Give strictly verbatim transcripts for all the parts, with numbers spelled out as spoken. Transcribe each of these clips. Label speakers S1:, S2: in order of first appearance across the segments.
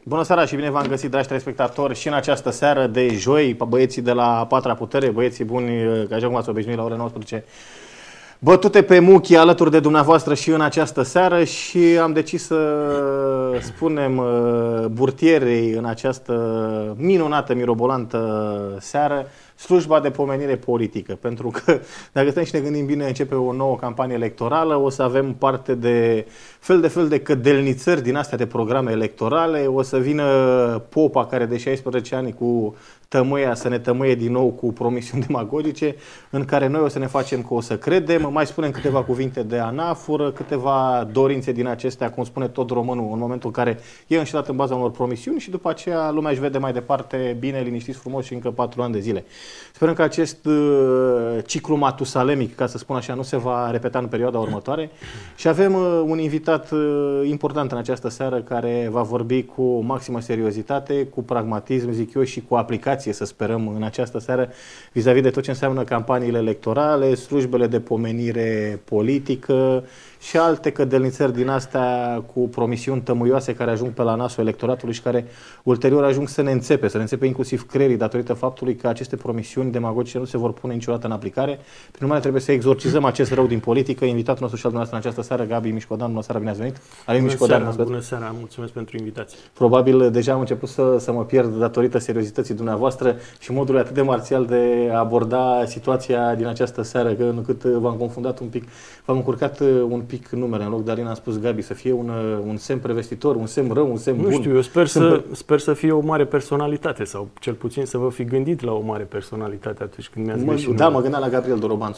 S1: Bună seara și bine v-am găsit, dragi telespectatori, și în această seară de joi, băieții de la A Patra Putere, băieții buni, așa cum ați obișnuit la ora nouăsprezece, bătute pe muchii alături de dumneavoastră și în această seară, și am decis să spunem burtierei în această minunată, mirobolantă seară slujba de pomenire politică. Pentru că, dacă stăm și ne gândim bine, începe o nouă campanie electorală, o să avem parte de fel de fel de cădelnițări din astea de programe electorale, o să vină popa care de șaisprezece ani cu tămâia să ne tămâie din nou cu promisiuni demagogice, în care noi o să ne facem că o să credem, mai spunem câteva cuvinte de anafură, câteva dorințe din acestea, cum spune tot românul, în momentul în care e înșelat în baza unor promisiuni, și după aceea lumea își vede mai departe bine, liniștiți, frumos și încă patru ani de zile. Sperăm că acest uh, ciclu matusalemic, ca să spun așa, nu se va repeta în perioada următoare, și avem uh, un invitat uh, important în această seară care va vorbi cu maximă seriozitate, cu pragmatism, zic eu, și cu aplicație, să sperăm, în această seară vis-a-vis de tot ce înseamnă campaniile electorale, slujbele de pomenire politică și alte cădelnițări din astea cu promisiuni tămâioase care ajung pe la nasul electoratului și care ulterior ajung să ne înțepe, să ne înțepe inclusiv creierii, datorită faptului că aceste promisiuni demagogice nu se vor pune niciodată în aplicare. Prin urmare, trebuie să exorcizăm acest rău din politică. Invitatul nostru și al dumneavoastră în această seară, Gabi Mișcodan. Bună seara, bine ați venit.
S2: Bună, Mișcodan, seara, bună seara, mulțumesc pentru invitație.
S1: Probabil deja am început să, să mă pierd datorită seriozității dumneavoastră și modului atât de marțial de a aborda situația din această seară, că încât v-am confundat un pic, v-am încurcat un pic numele. În loc de Alina am spus Gabi, să fie un, un semn prevestitor, un semn rău, un semn bun.
S2: Nu știu, eu sper să, sper să fie o mare personalitate, sau cel puțin să vă fi gândit la o mare personalitate atunci când mi-ați
S1: greșit. Da, mă gândeam la Gabriel Dorobanțu.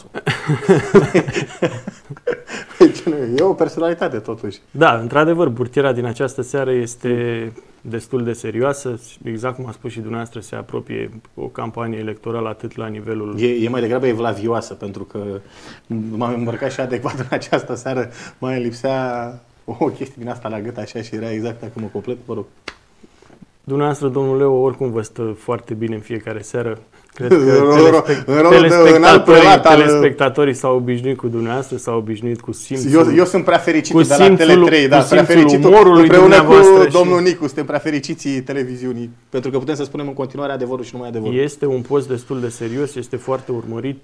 S1: E o personalitate totuși.
S2: Da, într-adevăr, burtiera din această seară este destul de serioasă. Exact cum a spus și dumneavoastră, se apropie o campanie electorală atât la nivelul...
S1: E, e mai degrabă evlavioasă, pentru că m-am îmbrăcat și adecvat în această seară. Mai lipsea o chestie din asta la gât, așa, și era exact dacă mă complet, vă rog.
S2: Dumneavoastră, domnul Leo, oricum vă stă foarte bine în fiecare seară. Cred că telespect telespectatorii, telespectatorii s-au obișnuit cu dumneavoastră, s-au obișnuit cu simțul.
S1: Eu, eu sunt prea fericit de la Tele trei, da, prea fericit împreună cu domnul Nicu, suntem prea fericiții televiziunii, pentru că putem să spunem în continuare adevărul și numai adevărul.
S2: Este un post destul de serios, este foarte urmărit.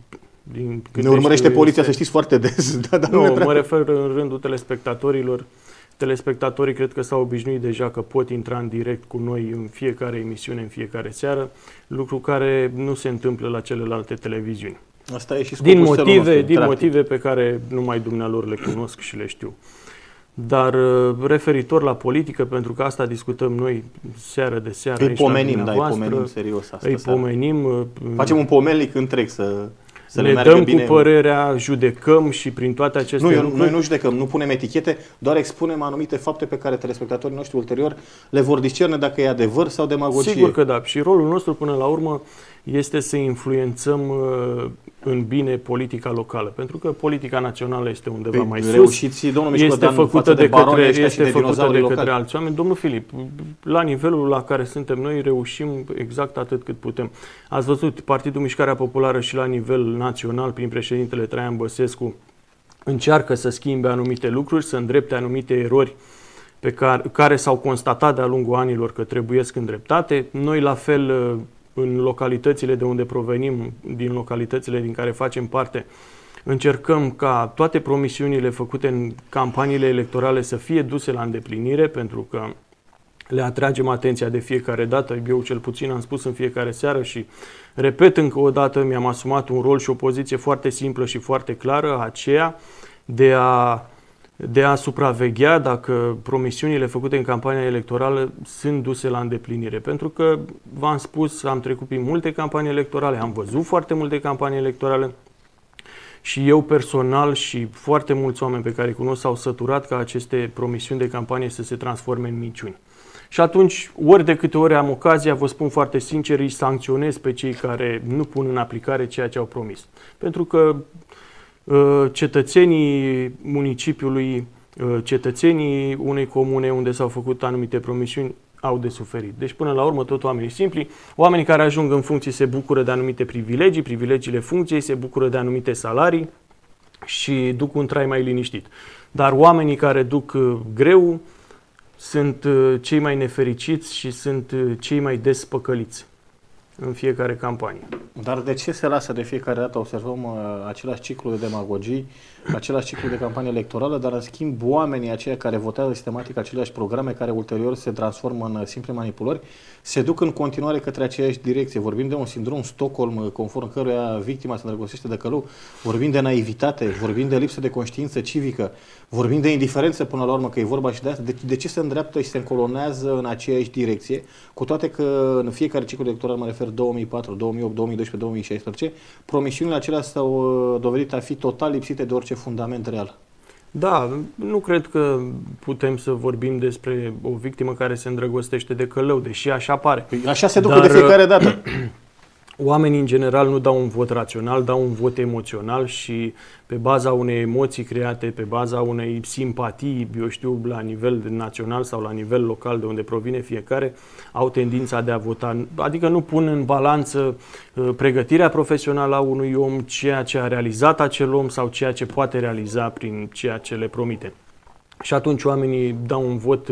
S2: Din
S1: ne urmărește poliția, este... să știți, foarte des. Da, dar
S2: nu,
S1: nu prea...
S2: mă refer în rândul telespectatorilor. Telespectatorii cred că s-au obișnuit deja că pot intra în direct cu noi în fiecare emisiune, în fiecare seară, lucru care nu se întâmplă la celelalte televiziuni.
S1: Asta e și
S2: din motive, nostru, din motive pe care numai dumnealor le cunosc și le știu. Dar referitor la politică, pentru că asta discutăm noi seară de seară.
S1: Îi pomenim, da, îi pomenim serios asta.
S2: Îi pomenim.
S1: Facem un pomelic întreg să... Să
S2: ne, ne dăm bine cu părerea, judecăm și prin toate aceste
S1: nu,
S2: lucruri...
S1: Noi nu judecăm, nu punem etichete, doar expunem anumite fapte pe care telespectatorii noștri ulterior le vor discerne dacă e adevăr sau demagogie.
S2: Sigur că da. Și rolul nostru până la urmă este să influențăm uh, în bine politica locală. Pentru că politica națională este undeva
S1: Pe,
S2: mai sus.
S1: Reușiți, domnul
S2: este făcută de, de către, este
S1: de
S2: făcută de
S1: locali.
S2: către alți oameni. Domnul Filip, la nivelul la care suntem noi reușim exact atât cât putem. Ați văzut, Partidul Mișcarea Populară și la nivel național, prin președintele Traian Băsescu, încearcă să schimbe anumite lucruri, să îndrepte anumite erori pe care, care s-au constatat de-a lungul anilor că trebuiesc îndreptate. Noi, la fel, în localitățile de unde provenim, din localitățile din care facem parte, încercăm ca toate promisiunile făcute în campaniile electorale să fie duse la îndeplinire, pentru că le atragem atenția de fiecare dată. Eu cel puțin am spus în fiecare seară și repet încă o dată, mi-am asumat un rol și o poziție foarte simplă și foarte clară, aceea de a, de a supraveghea dacă promisiunile făcute în campania electorală sunt duse la îndeplinire. Pentru că, v-am spus, am trecut prin multe campanii electorale, am văzut foarte multe campanii electorale și eu personal și foarte mulți oameni pe care îi cunosc s-au săturat ca aceste promisiuni de campanie să se transforme în minciuni. Și atunci, ori de câte ori am ocazia, vă spun foarte sincer, îi sancționez pe cei care nu pun în aplicare ceea ce au promis. Pentru că uh, cetățenii municipiului, uh, cetățenii unei comune unde s-au făcut anumite promisiuni au de suferit. Deci, până la urmă, tot oamenii simpli, oamenii care ajung în funcție se bucură de anumite privilegii, privilegiile funcției, se bucură de anumite salarii și duc un trai mai liniștit. Dar oamenii care duc uh, greu sunt uh, cei mai nefericiți și sunt uh, cei mai des păcăliți în fiecare campanie.
S1: Dar de ce se lasă de fiecare dată, observăm uh, același ciclu de demagogii, același ciclu de campanie electorală, dar în schimb oamenii aceia care votează sistematic aceleași programe, care ulterior se transformă în simple manipulări, se duc în continuare către aceeași direcție. Vorbim de un sindrom Stockholm, conform căruia victima se îndrăgostește de călău, vorbim de naivitate, vorbim de lipsă de conștiință civică, vorbim de indiferență până la urmă, că e vorba și de asta. De, de ce se îndreaptă și se încolonează în aceeași direcție, cu toate că în fiecare ciclu electoral, mă refer două mii patru, două mii opt, două mii doisprezece, două mii șaisprezece, promisiunile acelea s-au dovedit a fi total lipsite de orice fundament real.
S2: Da, nu cred că putem să vorbim despre o victimă care se îndrăgostește de călău, deși așa pare.
S1: Așa se ducă de fiecare dată.
S2: Oamenii în general nu dau un vot rațional, dau un vot emoțional și pe baza unei emoții create, pe baza unei simpatii, eu știu, la nivel național sau la nivel local de unde provine fiecare, au tendința de a vota. Adică nu pun în balanță pregătirea profesională a unui om, ceea ce a realizat acel om sau ceea ce poate realiza prin ceea ce le promite. Și atunci oamenii dau un vot,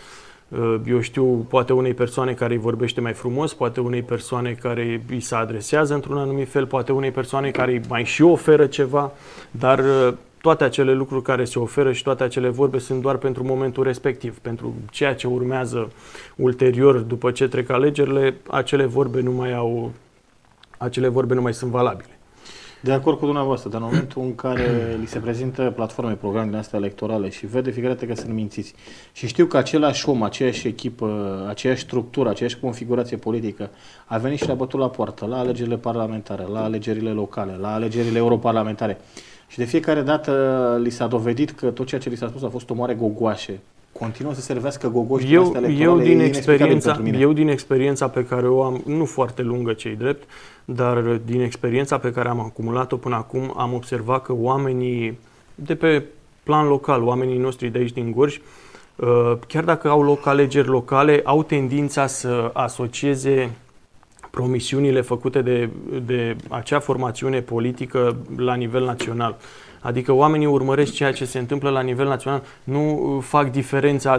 S2: eu știu, poate unei persoane care îi vorbește mai frumos, poate unei persoane care îi se adresează într-un anumit fel, poate unei persoane care îi mai și oferă ceva, dar toate acele lucruri care se oferă și toate acele vorbe sunt doar pentru momentul respectiv. Pentru ceea ce urmează ulterior, după ce trec alegerile, acele vorbe nu mai au, acele vorbe nu mai sunt valabile.
S1: De acord cu dumneavoastră, dar în momentul în care li se prezintă platforme, programe din astea electorale și vede fiecare dată că sunt mințiți și știu că același om, aceeași echipă, aceeași structură, aceeași configurație politică a venit și le-a bătut la poartă la alegerile parlamentare, la alegerile locale, la alegerile europarlamentare și de fiecare dată li s-a dovedit că tot ceea ce li s-a spus a fost omoare gogoașe. Continuă să servească gogoși din astea electorale.
S2: Eu din, experiența, eu din experiența pe care o am, nu foarte lungă cei drept, dar din experiența pe care am acumulat-o până acum, am observat că oamenii de pe plan local, oamenii noștri de aici din Gorj, chiar dacă au loc alegeri locale, au tendința să asocieze promisiunile făcute de, de acea formațiune politică la nivel național. Adică oamenii urmăresc ceea ce se întâmplă la nivel național, nu fac diferența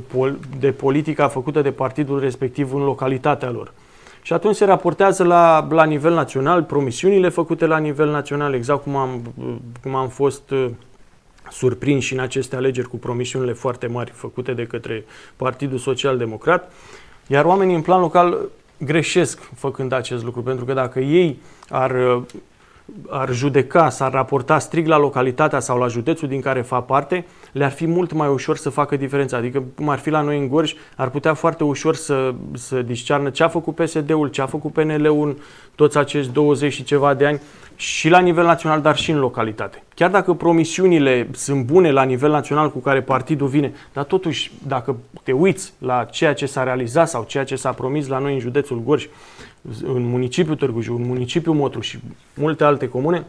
S2: de politica făcută de partidul respectiv în localitatea lor. Și atunci se raportează la, la nivel național, promisiunile făcute la nivel național, exact cum am, cum am fost surprinși în aceste alegeri cu promisiunile foarte mari făcute de către Partidul Social Democrat, iar oamenii în plan local greșesc făcând acest lucru, pentru că dacă ei ar... ar judeca, s-ar raporta strict la localitatea sau la județul din care fac parte, le-ar fi mult mai ușor să facă diferența. Adică, cum ar fi la noi în Gorj, ar putea foarte ușor să, să discearnă ce a făcut P S D-ul, ce a făcut P N L-ul în toți acești douăzeci și ceva de ani, și la nivel național, dar și în localitate. Chiar dacă promisiunile sunt bune la nivel național cu care partidul vine, dar totuși, dacă te uiți la ceea ce s-a realizat sau ceea ce s-a promis la noi în județul Gorj, în municipiul Târgu Jiu, în municipiul Motru și multe alte comune,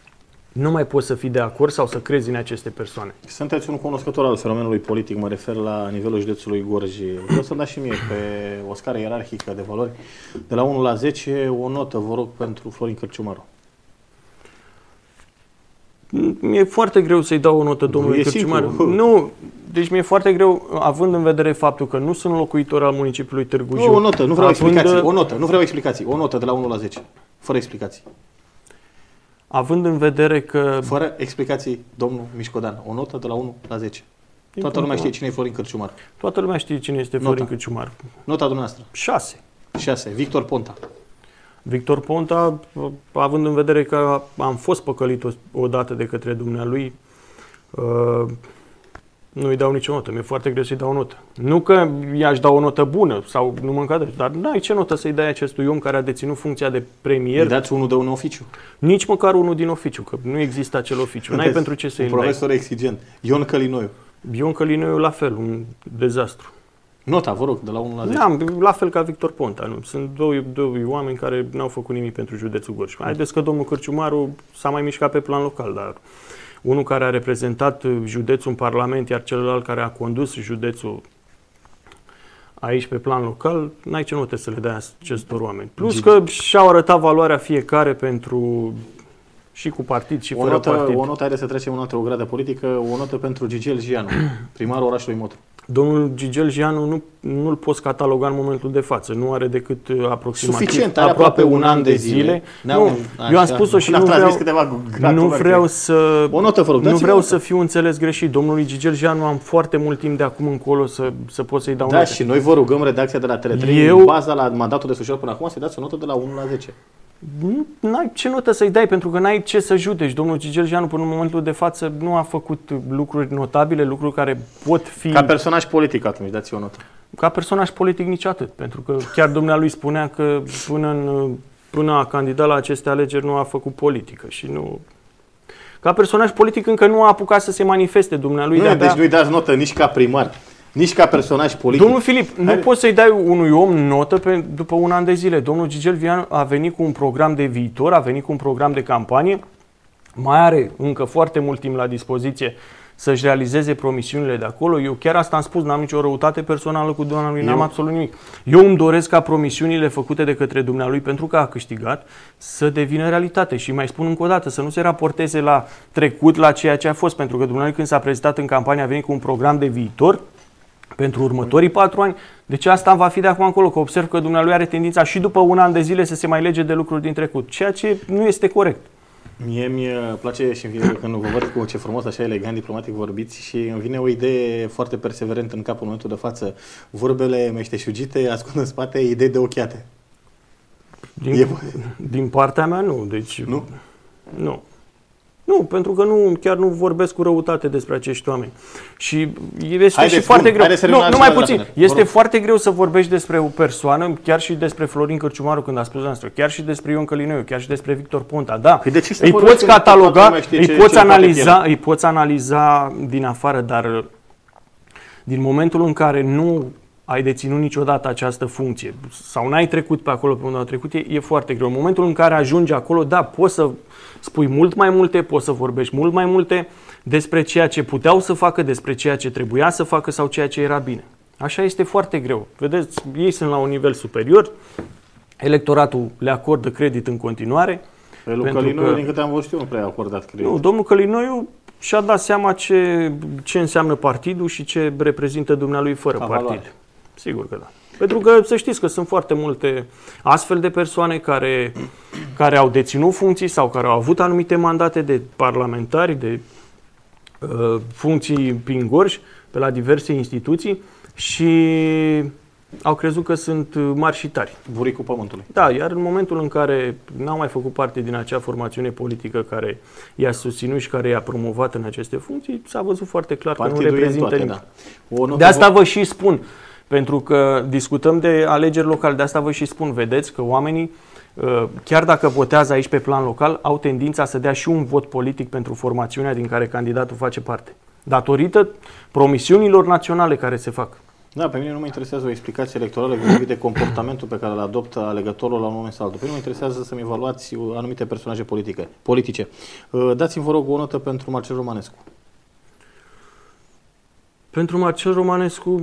S2: nu mai poți să fii de acord sau să crezi în aceste persoane.
S1: Sunteți un cunoscător al fenomenului politic, mă refer la nivelul județului Gorj. Vreau să-mi dați și mie pe o scară ierarhică de valori, de la unu la zece, o notă, vă rog, pentru Florin Cărciumaru.
S2: Mi-e foarte greu să-i dau o notă domnului Cărciumaru. Nu, deci mi-e foarte greu, având în vedere faptul că nu sunt locuitor al municipiului Târgu Jiu.
S1: Nu, o notă, nu vreau
S2: având...
S1: explicații. O notă, nu vreau explicații. O notă de la unu la zece. Fără explicații.
S2: Având în vedere că...
S1: Fără explicații, domnul Mișcodan. O notă de la unu la zece. Toată lumea știe cine e Florin Cărciumaru.
S2: Toată lumea știe cine este Florin Cărciumaru.
S1: Nota dumneavoastră.
S2: șase.
S1: șase. Victor Ponta.
S2: Victor Ponta, având în vedere că am fost păcălit odată de către dumnealui, uh, nu-i dau nicio notă. Mi-e foarte greu să-i dau o notă. Nu că i-aș da o notă bună sau nu mă încadrez, dar n-ai ce notă să-i dai acestui om care a deținut funcția de premier.
S1: Îi dați unul de un oficiu.
S2: Nici măcar unul din oficiu, că nu există acel oficiu. N-ai pentru ce să-i dai.
S1: Un profesor exigent. Ion Călinoiu.
S2: Ion Călinoiu la fel, un dezastru.
S1: Nota, vă rog, de la unu la zece.
S2: Da, la fel ca Victor Ponta. Nu? Sunt doi, doi oameni care n-au făcut nimic pentru județul Gorj. Haideți că domnul Cărciumaru s-a mai mișcat pe plan local, dar unul care a reprezentat județul în Parlament, iar celălalt care a condus județul aici pe plan local, n-ai ce note să le dai acestor oameni. Plus că și-au arătat valoarea fiecare pentru... și cu partid și
S1: o
S2: fără
S1: notă,
S2: partid.
S1: O notă, haideți să trecem în altă o gradă politică, o notă pentru Gigel Gianu, primarul orașului Motru.
S2: Domnul Gigel Jeanu nu, nu-l poți cataloga în momentul de față. Nu are decât aproximativ
S1: Suficient,
S2: are
S1: aproape un an de zile.
S2: zile.
S1: Nu,
S2: eu am spus-o și nu vreau, nu vreau să,
S1: o notă, vă rog,
S2: nu vreau să fiu înțeles greșit. Domnului Gigel Jeanu am foarte mult timp de acum încolo să, să pot să-i dau
S1: Da,
S2: note.
S1: și noi vă rugăm redacția de la Tele trei,
S2: Eu...
S1: în baza la mandatul desfășurat până acum, să dați o notă de la unu la zece.
S2: N-ai ce notă să-i dai, pentru că n-ai ce să judeci. Domnul Gigel Jeanu până în momentul de față nu a făcut lucruri notabile, lucruri care pot fi...
S1: Ca personaj politic atunci, dați o notă.
S2: Ca personaj politic nici atât, pentru că chiar dumnealui spunea că până, în, până a candidat la aceste alegeri nu a făcut politică și nu... Ca personaj politic încă nu a apucat să se manifeste dumnealui.
S1: Nu,
S2: de-abia...
S1: deci nu-i dați notă nici ca primar, nici ca personaj politic.
S2: Domnul Filip, nu poți să-i dai unui om notă pe, după un an de zile. Domnul Gigel Jeanu a venit cu un program de viitor, a venit cu un program de campanie, mai are încă foarte mult timp la dispoziție să-și realizeze promisiunile de acolo. Eu chiar asta am spus, n-am nicio răutate personală cu dumnealui, n-am absolut nimic. Eu îmi doresc ca promisiunile făcute de către dumnealui, pentru că a câștigat, să devină realitate. Și mai spun încă o dată, să nu se raporteze la trecut, la ceea ce a fost, pentru că dumnealui când s-a prezentat în campanie a venit cu un program de viitor pentru următorii patru ani. Deci asta va fi de acum încolo, că observ că dumnealui are tendința și după un an de zile să se mai lege de lucruri din trecut, ceea ce nu este corect.
S1: Mie mi place și când vă văd cu ce frumos, așa elegant, diplomatic vorbiți și îmi vine o idee foarte perseverentă în cap în momentul de față. Vorbele meșteșugite ascund în spate idei de ochiate.
S2: Din,
S1: e...
S2: din partea mea nu, deci...
S1: Nu?
S2: Nu. Nu, pentru că nu, chiar nu vorbesc cu răutate despre acești oameni. Și este
S1: Haideți,
S2: și foarte
S1: bun,
S2: greu. Nu, numai puțin. Este
S1: rog.
S2: foarte greu să vorbești despre o persoană, chiar și despre Florin Cârciumaru când a spus noastră, chiar și despre Ion Călinoiu, chiar și despre Victor Ponta. Da,
S1: păi de ce
S2: îi poți cataloga, îi poți analiza, îi poți analiza din afară, dar din momentul în care nu ai deținut niciodată această funcție sau n-ai trecut pe acolo pe unde au trecut, e, e foarte greu. În momentul în care ajungi acolo, da, poți să spui mult mai multe, poți să vorbești mult mai multe despre ceea ce puteau să facă, despre ceea ce trebuia să facă sau ceea ce era bine. Așa este foarte greu. Vedeți, ei sunt la un nivel superior, electoratul le acordă credit în continuare.
S1: Pe lui Călinoiu, din câte am văzut eu, nu prea a acordat credit.
S2: Nu, domnul Călinoiu și-a dat seama ce, ce înseamnă partidul și ce reprezintă dumnealui fără Ca partid. Valoare. Sigur că da. Pentru că să știți că sunt foarte multe astfel de persoane care, care au deținut funcții sau care au avut anumite mandate de parlamentari, de uh, funcții prin gorj pe la diverse instituții și au crezut că sunt mari și tari.
S1: Buricul pământului.
S2: Da, iar în momentul în care n-au mai făcut parte din acea formațiune politică care i-a susținut și care i-a promovat în aceste funcții, s-a văzut foarte clar Partidul că nu reprezintă toate, nimic. Da. De asta vă și spun. Pentru că discutăm de alegeri locale, de asta vă și spun, vedeți că oamenii, chiar dacă votează aici pe plan local, au tendința să dea și un vot politic pentru formațiunea din care candidatul face parte. Datorită promisiunilor naționale care se fac.
S1: Da, pe mine nu mă interesează o explicație electorală vis-a-vis de comportamentul pe care îl adoptă alegătorul la un moment sau altul. Pe mine mă interesează să-mi evaluați anumite personaje politice. politice. Dați-mi, vă rog, o notă pentru Marcel Romanescu.
S2: Pentru Marcel Romanescu...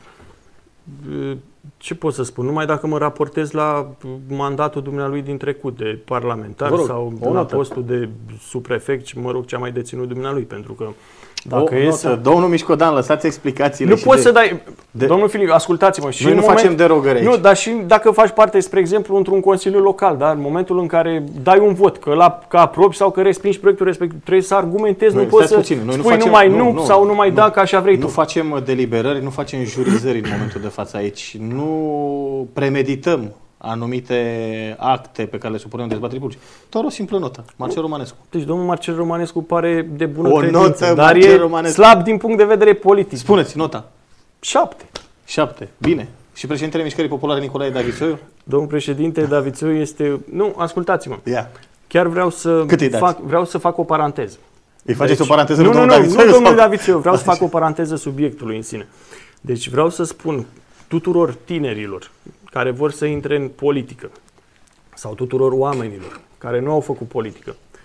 S2: Ce pot să spun? Numai dacă mă raportez la mandatul dumnealui din trecut de parlamentar rog, sau la postul de subprefect, mă rog, ce a mai deținut dumnealui, pentru că dacă
S1: o
S2: e
S1: notă.
S2: să...
S1: Domnul Mișcodan, lăsați explicațiile.
S2: Nu poți
S1: de...
S2: să dai...
S1: De...
S2: Domnul Filip, ascultați-mă. Și
S1: Noi nu
S2: moment...
S1: facem derogări aici.
S2: Nu, dar și dacă faci parte, spre exemplu, într-un consiliu local, da? În momentul în care dai un vot, că, la, că aprobi sau că respingi proiectul respectiv, trebuie să argumentezi,
S1: noi,
S2: nu poți să
S1: puțin. Noi
S2: spui
S1: nu facem,
S2: numai
S1: nu,
S2: nu,
S1: nu
S2: sau numai
S1: nu,
S2: da, ca așa vrei
S1: nu
S2: tu.
S1: Nu facem deliberări, nu facem jurizări în momentul de față aici. Nu premedităm anumite acte pe care le supunem dezbaterii publice. Doar o simplă notă. Marcel Romanescu.
S2: Deci domnul Marcel Romanescu pare de bună
S1: o
S2: credință,
S1: notă,
S2: dar
S1: Marcel
S2: e
S1: Romanescu.
S2: slab din punct de vedere politic.
S1: Spuneți, nota.
S2: Șapte.
S1: Șapte. Bine. Și președintele Mișcării Populare Nicolae Davițoiu?
S2: Domnul președinte Davițoiu este... Nu, ascultați-mă.
S1: Ia.
S2: Chiar vreau să, fac, vreau să fac o paranteză.
S1: Îi faceți
S2: deci,
S1: o paranteză
S2: nu,
S1: nu,
S2: nu, nu,
S1: Davițoiu?
S2: Nu, domnul Davițoiu. Vreau să fac o paranteză subiectului în sine. Deci vreau să spun tuturor tinerilor care vor să intre în politică sau tuturor oamenilor care nu au făcut politică,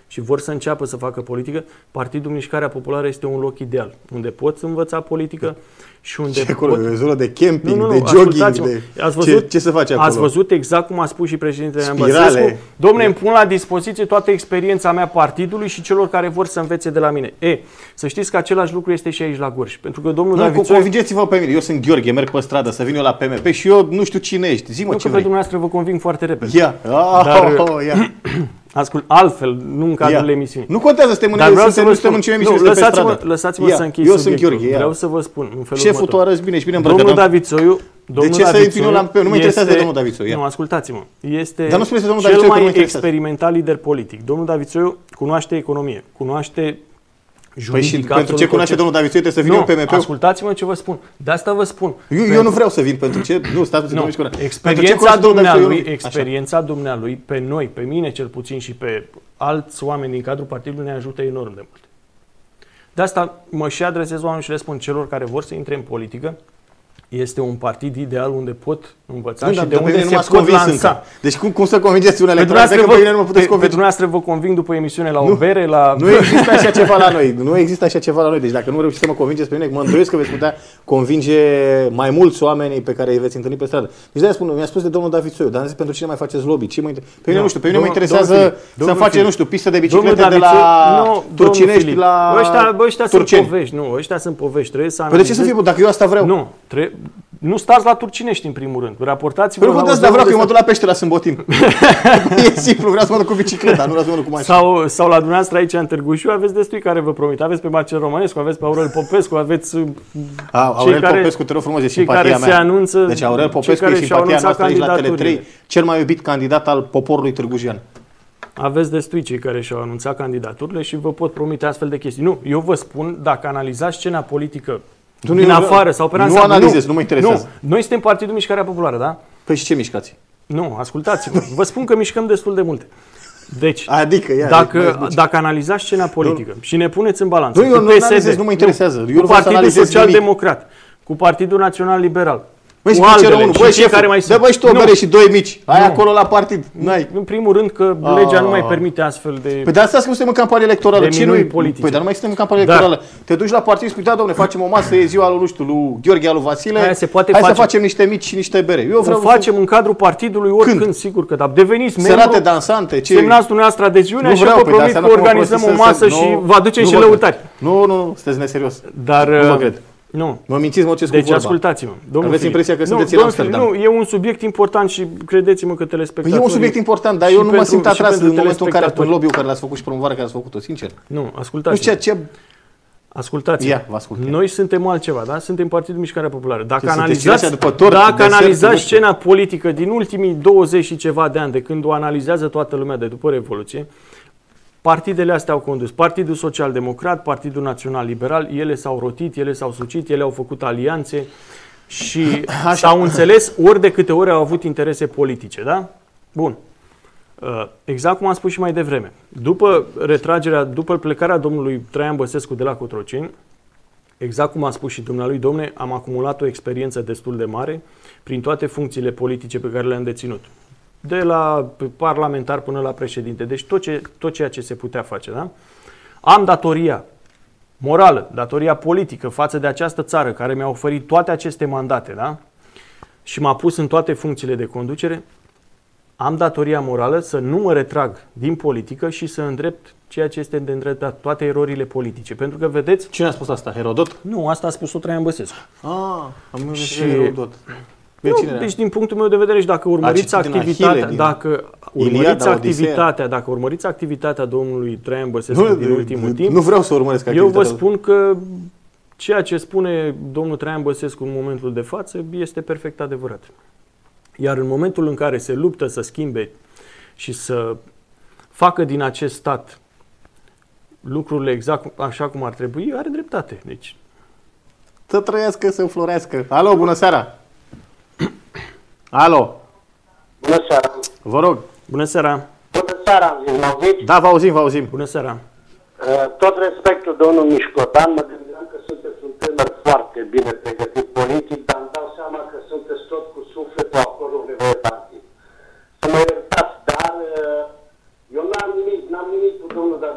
S2: și vor să înceapă să facă politică, Partidul Mișcarea Populară este un loc ideal, unde poți învăța politică și unde
S1: ce acolo?
S2: pot...
S1: E o zonă de camping,
S2: nu, nu, nu,
S1: de jogging, de...
S2: Ați văzut,
S1: ce, ce se face acolo?
S2: Ați văzut exact cum a spus și președintele
S1: Spirale.
S2: Băsescu? Dom'le, îmi pun la dispoziție toată experiența mea partidului și celor care vor să învețe de la mine. E, să știți că același lucru este și aici la Gorj. Pentru că domnul
S1: nu,
S2: Davițoiu...
S1: Convingeți-vă pe mine. Eu sunt Gheorghe, merg pe stradă să vin eu la P M P și eu nu știu cine ești. Zi-mă
S2: nu
S1: ce
S2: că pe
S1: vrei.
S2: dumneavoastră vă conving foarte repede.
S1: Ia. Oh,
S2: Dar,
S1: oh, ia.
S2: Ascult, altfel, nu în cadrul emisiunii.
S1: Nu contează, suntem în,
S2: Dar vreau
S1: suntem,
S2: să vă
S1: suntem în ce emisiune,
S2: nu,
S1: suntem
S2: lăsați-mă,
S1: pe stradă.
S2: lăsați-mă
S1: ia.
S2: să închei
S1: Eu
S2: subiectul.
S1: sunt Gheorghe, ia.
S2: Vreau să vă spun în felul
S1: Șeful,
S2: următor.
S1: tu arăți bine și bine îmbrăcat.
S2: Domnul Davițoiu, domnul
S1: de ce să
S2: Davițoiu
S1: intri la P M P? Nu mă interesează
S2: este,
S1: domnul Davițoiu. Ia.
S2: Nu, ascultați-mă. Este
S1: Dar nu spuneți domnul
S2: cel
S1: Davițoiu că nu
S2: mai
S1: mă interesează.
S2: experimental lider politic. Domnul Davițoiu cunoaște economie, cunoaște
S1: Păi și pentru ce cunoaște domnul Davițoiu trebuie să vină
S2: nu,
S1: în P M P?
S2: Ascultați-mă ce vă spun. De asta vă spun.
S1: Eu, eu nu vreau să vin pentru ce... Nu, stați
S2: nu.
S1: puțin,
S2: Experiența dumnealui, experiența dumnealui, pe noi, pe mine cel puțin și pe alți oameni din cadrul partidului ne ajută enorm de mult. De asta mă și adresez oamenilor și le spun celor care vor să intre în politică, este un partid ideal unde pot învăța nu, și de unde se pot lansa.
S1: Încă. Deci cum, cum să convingeți unele
S2: electorate că
S1: pe mine nu mă puteți
S2: pe,
S1: convinge?
S2: pe dumneavoastră vă conving după emisiune la
S1: nu,
S2: o bere, la...
S1: Nu există așa ceva la noi. Nu există așa ceva la noi. Deci dacă nu reușiți să mă convingeți pe mine, mă îndoiesc că veți putea convinge mai mulți oameni pe care îi veți întâlni pe stradă. Deci de-aia spun, mi-a spus de domnul Davițoiu, dar am zis pentru cine mai faceți lobby? Ce mă inter... Pe mine nu, nu știu, pe mine domnul, mă interesează să-mi face, nu știu, pistă de biciclete de la Turcinești la
S2: ăștia, ăștia sunt povești, nu, ăștia sunt povești, trebuie să
S1: analizez. Păi de ce să fie, dacă eu asta vreau?
S2: Nu, trebuie Nu stați la Turcinești în primul rând. Raportați-vă
S1: la contează, dar vreau că eu mă duc la pește la Sâmbotin. E simplu, vreau să mă duc cu bicicleta, nu vreau să mă duc cu mașina.
S2: Sau, sau la dumneavoastră aici în Târgu Jiu aveți destui care vă promit. Aveți pe Marcel Romanescu, aveți pe Aurel Popescu, aveți
S1: A, Aurel care, Popescu, te rog frumos, e simpatia
S2: care
S1: mea.
S2: Se anunță,
S1: deci Aurel Popescu e simpatia noastră aici la Tele trei, cel mai iubit candidat al poporului târgujian.
S2: Aveți destui cei care și-au anunțat candidaturile și vă pot promite astfel de chestii. Nu, eu vă spun, dacă analizați scena politică
S1: nu,
S2: din
S1: nu,
S2: afară sau pe
S1: nu
S2: ansamblu.
S1: analizez, nu, nu mă interesează.
S2: Nu, noi suntem Partidul Mișcarea Populară, da?
S1: Păi și ce mișcați?
S2: Nu, ascultați-mă. Vă spun că mișcăm destul de multe. Deci,
S1: adică, ia,
S2: dacă, dacă analizați scena politică nu, și ne puneți în balanță
S1: nu, eu
S2: cu
S1: nu
S2: P S D,
S1: analizez, nu mă interesează.
S2: Nu, cu Partidul Social Democrat, cu Partidul Național Liberal,
S1: Băi,
S2: cu altele,
S1: unul,
S2: și
S1: băi,
S2: cei care mai
S1: sunt. Dă băi și tu o bere și doi mici. Ai acolo la partid. N-ai.
S2: În primul rând că legea nu mai permite astfel de
S1: Păi de asta că suntem în campanie electorală.
S2: Ce nu politice.
S1: Păi dar nu mai suntem în campanie electorală. Da. Te duci la partid și spui, da, domne, facem o masă, e ziua lui, nu știu, lui Gheorghe, al lui Vasile.
S2: Aia se poate
S1: Hai
S2: face.
S1: să facem niște mici și niște bere. Eu vreau
S2: să facem în cadrul partidului oricând,
S1: Când?
S2: sigur că da. Deveniți membru.
S1: Serate dansante, ce?
S2: Semnați dumneavoastră adeziunea și vă promit că organizăm o masă și vă aducem și lăutari.
S1: Nu, nu, sunteți neserios.
S2: Dar
S1: nu mă cred.
S2: Nu.
S1: Mă mințiți, mă, ce
S2: Deci vorba. Ascultați-mă.
S1: Aveți
S2: Filip.
S1: impresia că
S2: nu,
S1: sunteți în Amsterdam.
S2: Nu, e un subiect important și credeți-mă că telespectatorii...
S1: E un subiect important, dar eu nu mă simt atras în momentul în care, în lobby-ul care l-ați făcut și promovarea care l-ați făcut-o, sincer.
S2: Nu, ascultați-mă.
S1: Nu știu ce...
S2: Ascultați-mă.
S1: Ia, vă ascult.
S2: Noi suntem altceva, da? Suntem Partidul Mișcarea Populară. Dacă
S1: ce
S2: analizați,
S1: tort,
S2: dacă analizați scena politică din ultimii douăzeci și ceva de ani, de când o analizează toată lumea de după Revoluție, partidele astea au condus. Partidul Social Democrat, Partidul Național Liberal, ele s-au rotit, ele s-au sucit, ele au făcut alianțe și s-au înțeles ori de câte ori au avut interese politice, da? Bun. Exact cum am spus și mai devreme. După retragerea, după plecarea domnului Traian Băsescu de la Cotroceni, exact cum a spus și dumnealui, domne, am acumulat o experiență destul de mare prin toate funcțiile politice pe care le-am deținut. De la parlamentar până la președinte. Deci tot, ce, tot ceea ce se putea face. Da? Am datoria morală, datoria politică față de această țară care mi-a oferit toate aceste mandate, da? Și m-a pus în toate funcțiile de conducere. Am datoria morală să nu mă retrag din politică și să îndrept ceea ce este de îndreptat, toate erorile politice. Pentru că, vedeți...
S1: Cine a spus asta? Herodot?
S2: Nu, asta a spus-o Traian Băsescu.
S1: Ah, am înțeles și... Herodot.
S2: Nu, deci din punctul meu de vedere și dacă urmăriți activitatea, Achille, dacă urmăriți Iliada, activitatea, dacă urmăriți activitatea domnului Traian Băsescu nu, din ultimul timp,
S1: nu vreau să urmăresc activitatea.
S2: Eu vă spun că ceea ce spune domnul Traian Băsescu în momentul de față este perfect adevărat. Iar în momentul în care se luptă să schimbe și să facă din acest stat lucrurile exact așa cum ar trebui, are dreptate. Deci
S1: să trăiască, să înflorească. Alo, bună seara! Alo!
S3: Bună seara!
S1: Vă rog!
S2: Bună seara!
S3: Bună seara, am zis, mă auziți?
S1: Da, vă auzim, vă auzim.
S2: Bună seara!
S3: Tot respectul, domnul Mișcotan, mă gândeam că sunteți un tânăr foarte bine pregătit politic, dar îmi dau seama că sunteți tot cu sufletul acolo unde vă partid. Să mă iertați, dar eu n-am nimic, n-am nimic cu domnul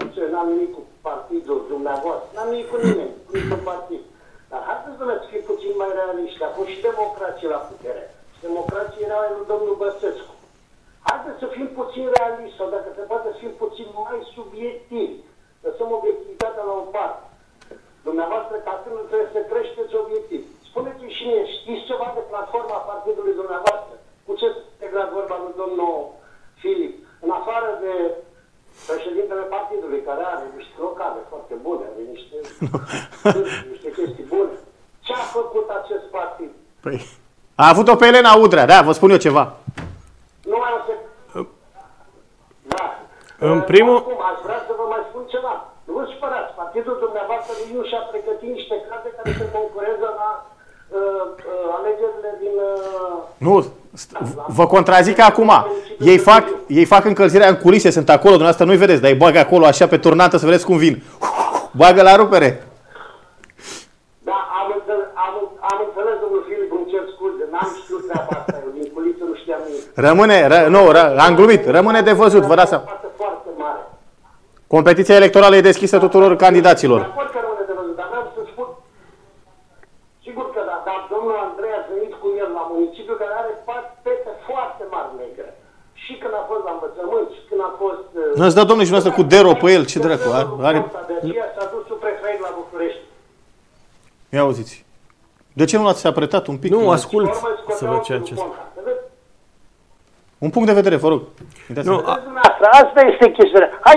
S3: realiști, a fost și democrație la putere. Democrație era lui domnul Băsescu. Haideți să fim puțin realiști, sau dacă se poate să fim puțin mai subiectivi. Lăsăm obiectivitatea la o parte. Dumneavoastră, ca tânăr, trebuie să creșteți obiectiv. Spuneți-mi și mie, știți ceva de platforma partidului dumneavoastră? Cu ce se integrat vorba lui domnul Filip? În afară de președintele partidului, care are niște locale foarte bune, are niște, niște chestii bune. Ce a făcut acest partid?
S1: Păi, a avut-o pe Elena Udrea, da, vă spun eu ceva.
S3: Nu mai o să... Da.
S2: În primul...
S3: Acum, aș vrea să vă mai spun ceva. Nu vă supărați, partidul dumneavoastră nu și-a pregătit niște cadre care se concurează la uh, uh, alegerile din... Uh,
S1: nu, vă contrazic acum. Ei fac, ei fac încălzirea în culise, sunt acolo, dumneavoastră nu-i vedeți, dar îi bagă acolo așa pe turnantă să vedeți cum vin. Bagă la rupere.
S3: Da, am înțeles, am, am înțeles, domnul Filip, îmi cer scuze, n-am știut treaba asta, eu din culisă nu știam nimic.
S1: Rămâne, ră, nu, ră, am glumit, rămâne de văzut, vă dați seama.
S3: Foarte mare.
S1: Competiția electorală e deschisă tuturor candidaților.
S3: De acord că rămâne de văzut, dar vreau să spun, sigur că da, dar domnul Andrei a venit cu el la municipiu care are pete foarte mari negre. Și când a fost la învățământ, și când a fost...
S1: Nu-ți dă domnul și dumneavoastră cu dero pe el, ce dracu, are... are...
S3: De aceea s-a dus suprefect la București.
S1: Ia auziți. De ce nu l-ați apretat un pic?
S2: Nu, ascult să văd ceea ce spune.
S1: Un punct de vedere, vă rog.
S2: Nu,
S3: a... Asta este chestiunea. Hai!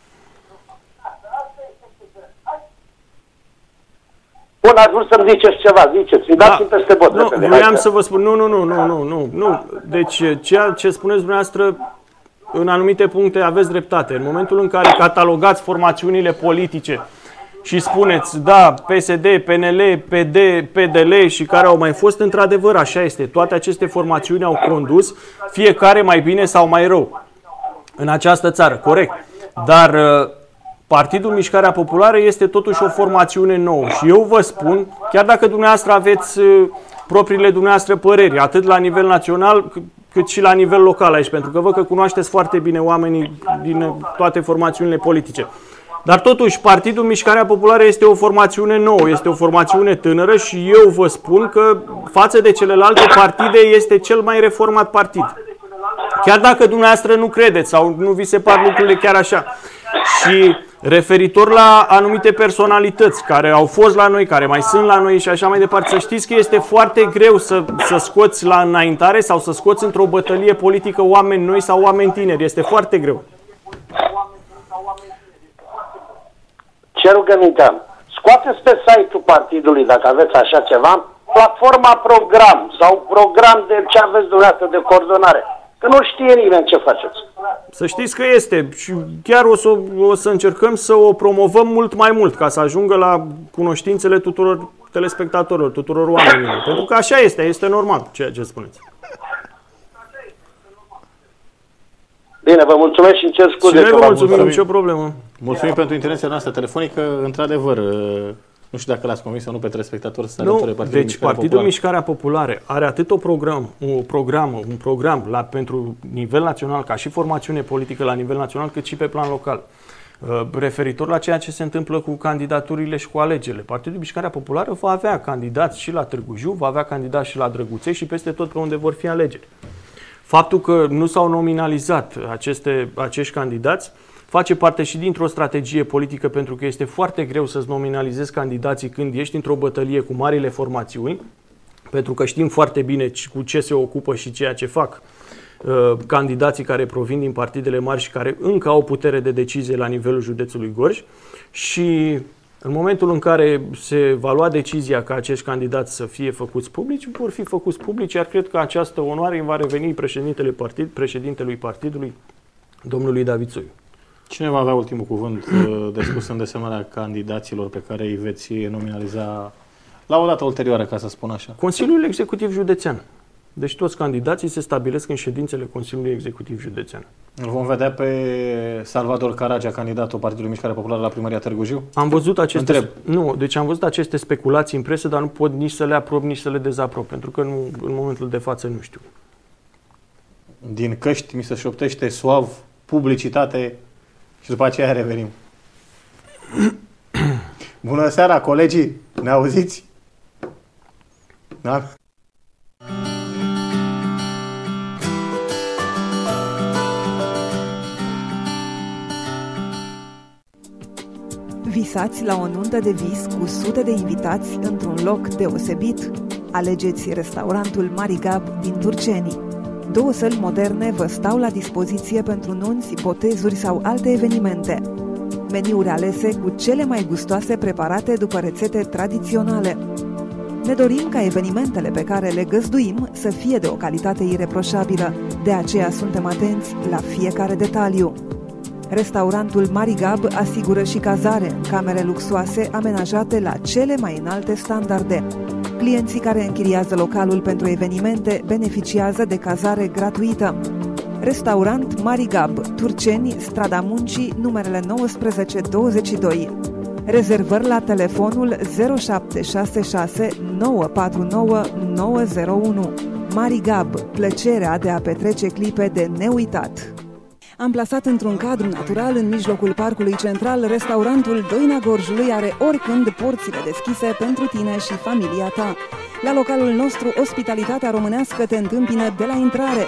S3: Bun, ați vrut să-mi ziceți ceva, ziceți, îi dați-mi da. Peste bot.
S2: Nu, vreau să vă spun, nu, nu, nu, nu, nu, nu, nu. Deci, ceea ce spuneți dumneavoastră, în anumite puncte aveți dreptate. În momentul în care catalogați formațiunile politice și spuneți, da, P S D, P N L, P D, P D L și care au mai fost, într-adevăr, așa este. Toate aceste formațiuni au condus, fiecare mai bine sau mai rău, în această țară, corect. Dar Partidul Mișcarea Populară este totuși o formațiune nouă și eu vă spun, chiar dacă dumneavoastră aveți propriile dumneavoastră păreri, atât la nivel național cât și la nivel local aici, pentru că văd că cunoașteți foarte bine oamenii din toate formațiunile politice. Dar totuși, Partidul Mișcarea Populară este o formațiune nouă, este o formațiune tânără și eu vă spun că față de celelalte partide este cel mai reformat partid. Chiar dacă dumneavoastră nu credeți sau nu vi se par lucrurile chiar așa. Și referitor la anumite personalități care au fost la noi, care mai sunt la noi și așa mai departe, să știți că este foarte greu să, să scoți la înaintare sau să scoți într-o bătălie politică oameni noi sau oameni tineri. Este foarte greu.
S3: Ce rugăminte am? Scoateți pe site-ul partidului, dacă aveți așa ceva, platforma program sau program de ce aveți dumneavoastră de coordonare. Că nu știe nimeni ce faceți.
S2: Să știți că este și chiar o să, o să încercăm să o promovăm mult mai mult ca să ajungă la cunoștințele tuturor telespectatorilor, tuturor oamenilor. Pentru că așa este, este normal ceea ce spuneți.
S3: Bine, vă mulțumesc și îmi cer scuze.
S2: Și noi vă mulțumim, nicio problemă.
S1: Mulțumim pentru intervenția noastră telefonică. Într-adevăr, nu știu dacă l-ați convins sau nu pe telespectatori să se alăture Partidul
S2: Deci
S1: Mișcarea
S2: Partidul
S1: Populară.
S2: Mișcarea Populară are atât o program, o programă, un program la, pentru nivel național, ca și formațiune politică la nivel național, cât și pe plan local. Referitor la ceea ce se întâmplă cu candidaturile și cu alegerile. Partidul Mișcarea Populară va avea candidați și la Târgu Jiu, va avea candidați și la Drăguței și peste tot pe unde vor fi alegeri. Faptul că nu s-au nominalizat aceste, acești candidați face parte și dintr-o strategie politică, pentru că este foarte greu să-ți nominalizezi candidații când ești într-o bătălie cu marile formațiuni, pentru că știm foarte bine cu ce se ocupă și ceea ce fac uh, candidații care provin din partidele mari și care încă au putere de decizie la nivelul județului Gorj. Și în momentul în care se va lua decizia ca acești candidați să fie făcuți publici, vor fi făcuți publici, iar cred că această onoare va reveni președintele partid, președintelui partidului, domnului David Soiu.
S1: Cine va avea ultimul cuvânt de spus în desemnarea candidaților pe care îi veți nominaliza la o dată ulterioară, ca să spun așa?
S2: Consiliul Executiv Județean. Deci toți candidații se stabilesc în ședințele Consiliului Executiv Județean.
S1: Îl vom vedea pe Salvador Caragea, candidatul Partidului Mișcarea Populară la primăria Târgu Jiu?
S2: Am văzut aceste,
S1: Întreb.
S2: nu, deci am văzut aceste speculații în presă, dar nu pot nici să le aprob, nici să le dezaprob, pentru că nu, în momentul de față nu știu.
S1: Din căști mi se șoptește suav, publicitate și după aceea revenim. Bună seara, colegii! Ne auziți? Da?
S4: Visați la o nuntă de vis cu sute de invitați într-un loc deosebit? Alegeți restaurantul Marigab din Turceni. Două săli moderne vă stau la dispoziție pentru nunți, botezuri sau alte evenimente. Meniuri alese cu cele mai gustoase preparate după rețete tradiționale. Ne dorim ca evenimentele pe care le găzduim să fie de o calitate ireproșabilă, de aceea suntem atenți la fiecare detaliu. Restaurantul Marigab asigură și cazare în camere luxoase amenajate la cele mai înalte standarde. Clienții care închiriază localul pentru evenimente beneficiază de cazare gratuită. Restaurant Marigab, Turceni, Strada Muncii, numerele nouăsprezece douăzeci și doi. Rezervări la telefonul zero șapte șase șase nouă patru nouă nouă zero unu. Marigab, plăcerea de a petrece clipe de neuitat. Amplasat într-un cadru natural în mijlocul parcului central, restaurantul Doina Gorjului are oricând porțile deschise pentru tine și familia ta. La localul nostru, ospitalitatea românească te întâmpină de la intrare.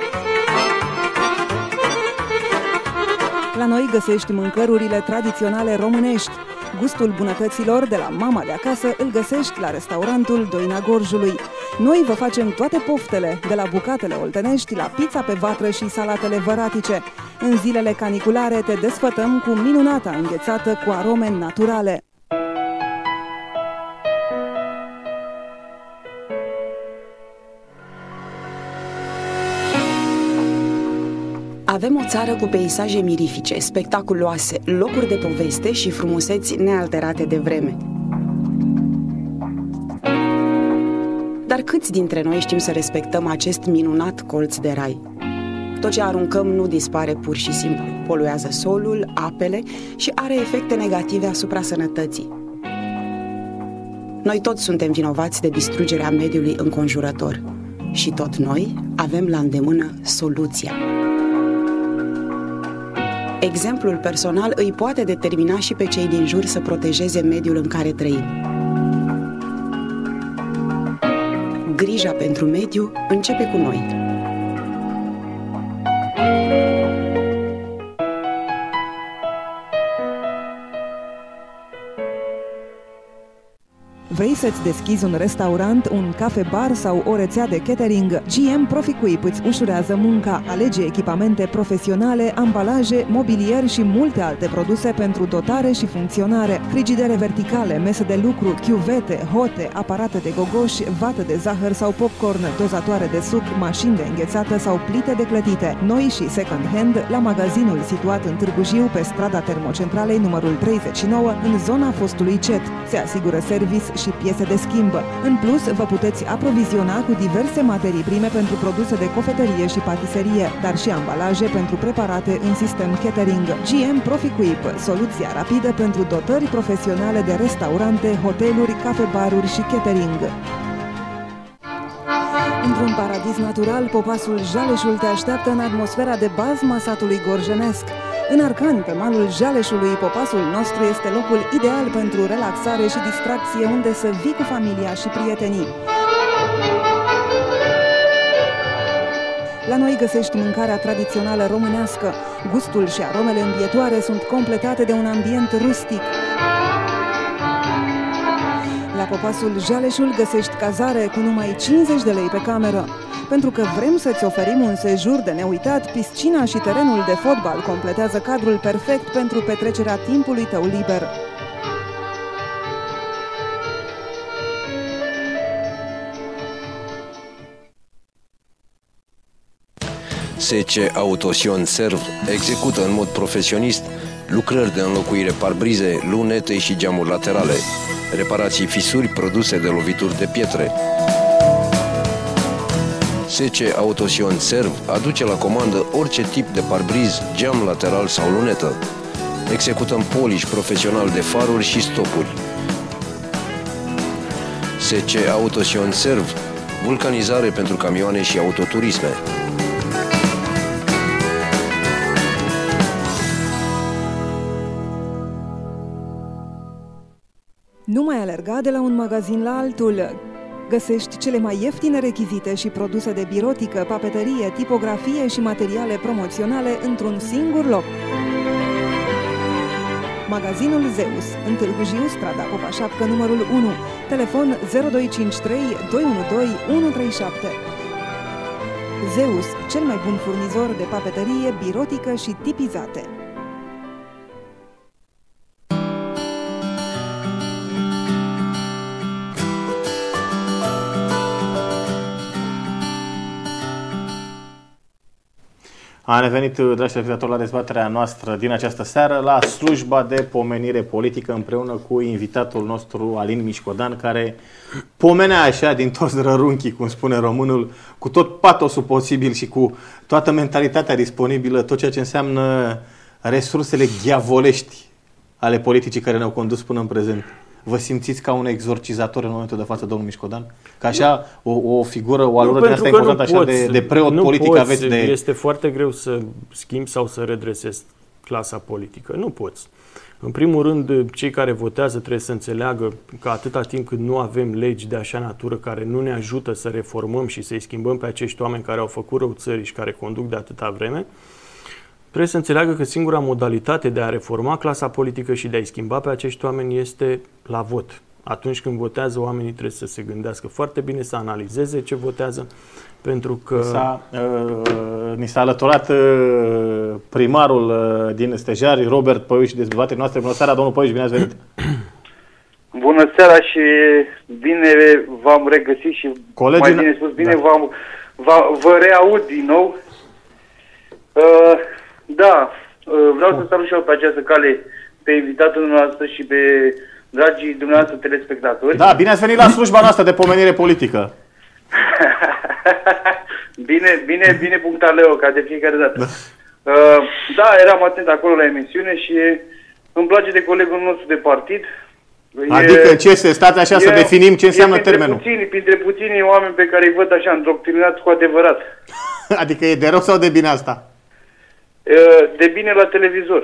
S4: La noi găsești mâncărurile tradiționale românești. Gustul bunătăților de la mama de acasă îl găsești la restaurantul Doina Gorjului. Noi vă facem toate poftele, de la bucatele oltenești la pizza pe vatră și salatele văratice. În zilele caniculare te desfătăm cu minunata înghețată cu arome naturale.
S5: Avem o țară cu peisaje mirifice, spectaculoase, locuri de poveste și frumuseți nealterate de vreme. Dar câți dintre noi știm să respectăm acest minunat colț de rai? Tot ce aruncăm nu dispare pur și simplu, poluează solul, apele și are efecte negative asupra sănătății. Noi toți suntem vinovați de distrugerea mediului înconjurător și tot noi avem la îndemână soluția. Exemplul personal îi poate determina și pe cei din jur să protejeze mediul în care trăim. Grija pentru mediu începe cu noi.
S4: Vrei să-ți deschizi un restaurant, un cafe-bar sau o rețea de catering? G M Proficuip îți ușurează munca. Alege echipamente profesionale, ambalaje, mobilier și multe alte produse pentru dotare și funcționare. Frigidere verticale, mese de lucru, chiuvete, hote, aparate de gogoși, vată de zahăr sau popcorn, dozatoare de suc, mașini de înghețată sau plite de clătite. Noi și second hand la magazinul situat în Târgu Jiu, pe strada Termocentralei numărul treizeci și nouă, în zona fostului C E T. Se asigură service și piese de schimb. În plus, vă puteți aproviziona cu diverse materii prime pentru produse de cofetărie și patiserie, dar și ambalaje pentru preparate în sistem catering. G M Proficuip, soluția rapidă pentru dotări profesionale de restaurante, hoteluri, cafe-baruri și catering. Într-un paradis natural, popasul Jaleșul te așteaptă în atmosfera de bazma satului gorjenesc. În Arcani, pe malul Jaleșului, popasul nostru este locul ideal pentru relaxare și distracție, unde să vii cu familia și prietenii. La noi găsești mâncarea tradițională românească. Gustul și aromele îmbietoare sunt completate de un ambient rustic. La popasul Jaleșul găsești cazare cu numai cincizeci de lei pe cameră. Pentru că vrem să-ți oferim un sejur de neuitat, piscina și terenul de fotbal completează cadrul perfect pentru petrecerea timpului tău liber.
S6: S C Autosion Serv execută în mod profesionist lucrări de înlocuire parbrize, lunete și geamuri laterale, reparații fisuri produse de lovituri de pietre. S C Autosion Serv aduce la comandă orice tip de parbriz, geam lateral sau lunetă. Executăm polish profesional de faruri și stopuri. S C Autosion Serv, vulcanizare pentru camioane și autoturisme.
S4: Nu mai alerga de la un magazin la altul. Găsești cele mai ieftine rechizite și produse de birotică, papeterie, tipografie și materiale promoționale într-un singur loc. Magazinul Zeus, în Târgu Jiu, strada Popa Șapcă, numărul unu, telefon zero doi cinci trei doi unu doi unu trei șapte. Zeus, cel mai bun furnizor de papeterie, birotică și tipizate.
S1: Am revenit, dragi telespectatori, la dezbaterea noastră din această seară, la slujba de pomenire politică, împreună cu invitatul nostru, Alin Mișcodan, care pomenea așa din toți rărunchii, cum spune românul, cu tot patosul posibil și cu toată mentalitatea disponibilă, tot ceea ce înseamnă resursele ghiavolești ale politicii care ne-au condus până în prezent. Vă simțiți ca un exorcizator în momentul de față, domnul Mișcodan? Că așa o, o figură, o alură de asta importantă, așa de, de preot politic
S2: poți,
S1: aveți de...
S2: Este foarte greu să schimbi sau să redresezi clasa politică. Nu poți. În primul rând, cei care votează trebuie să înțeleagă că atâta timp cât nu avem legi de așa natură care nu ne ajută să reformăm și să-i schimbăm pe acești oameni care au făcut rău țării și care conduc de atâta vreme, trebuie să înțeleagă că singura modalitate de a reforma clasa politică și de a-i schimba pe acești oameni este la vot. Atunci când votează, oamenii trebuie să se gândească foarte bine, să analizeze ce votează, pentru că...
S1: S-a, uh, ni s-a alăturat uh, primarul uh, din Stejari, Robert Păiuș, dezbaterea noastră. Bună seara, domnul Păiuș, bine ați venit!
S7: Bună seara și bine v-am regăsit și Colegii mai bine spus, bine da. v-am, vă reaud din nou. Uh, Da, vreau să salut și eu pe această cale pe invitatul dumneavoastră și pe dragii dumneavoastră telespectatori.
S1: Da, bine ați venit la slujba noastră de pomenire politică.
S7: bine, bine, bine punctat, Leo, ca de fiecare dată. Da. Uh, da, eram atent acolo la emisiune și îmi place de colegul nostru de partid.
S1: Adică e, ce este? Stați așa e, să definim ce înseamnă termenul.
S7: Puțini, printre puținii oameni pe care îi văd așa îndoctrinați cu adevărat.
S1: Adică e de rău sau de bine asta?
S7: De bine la televizor.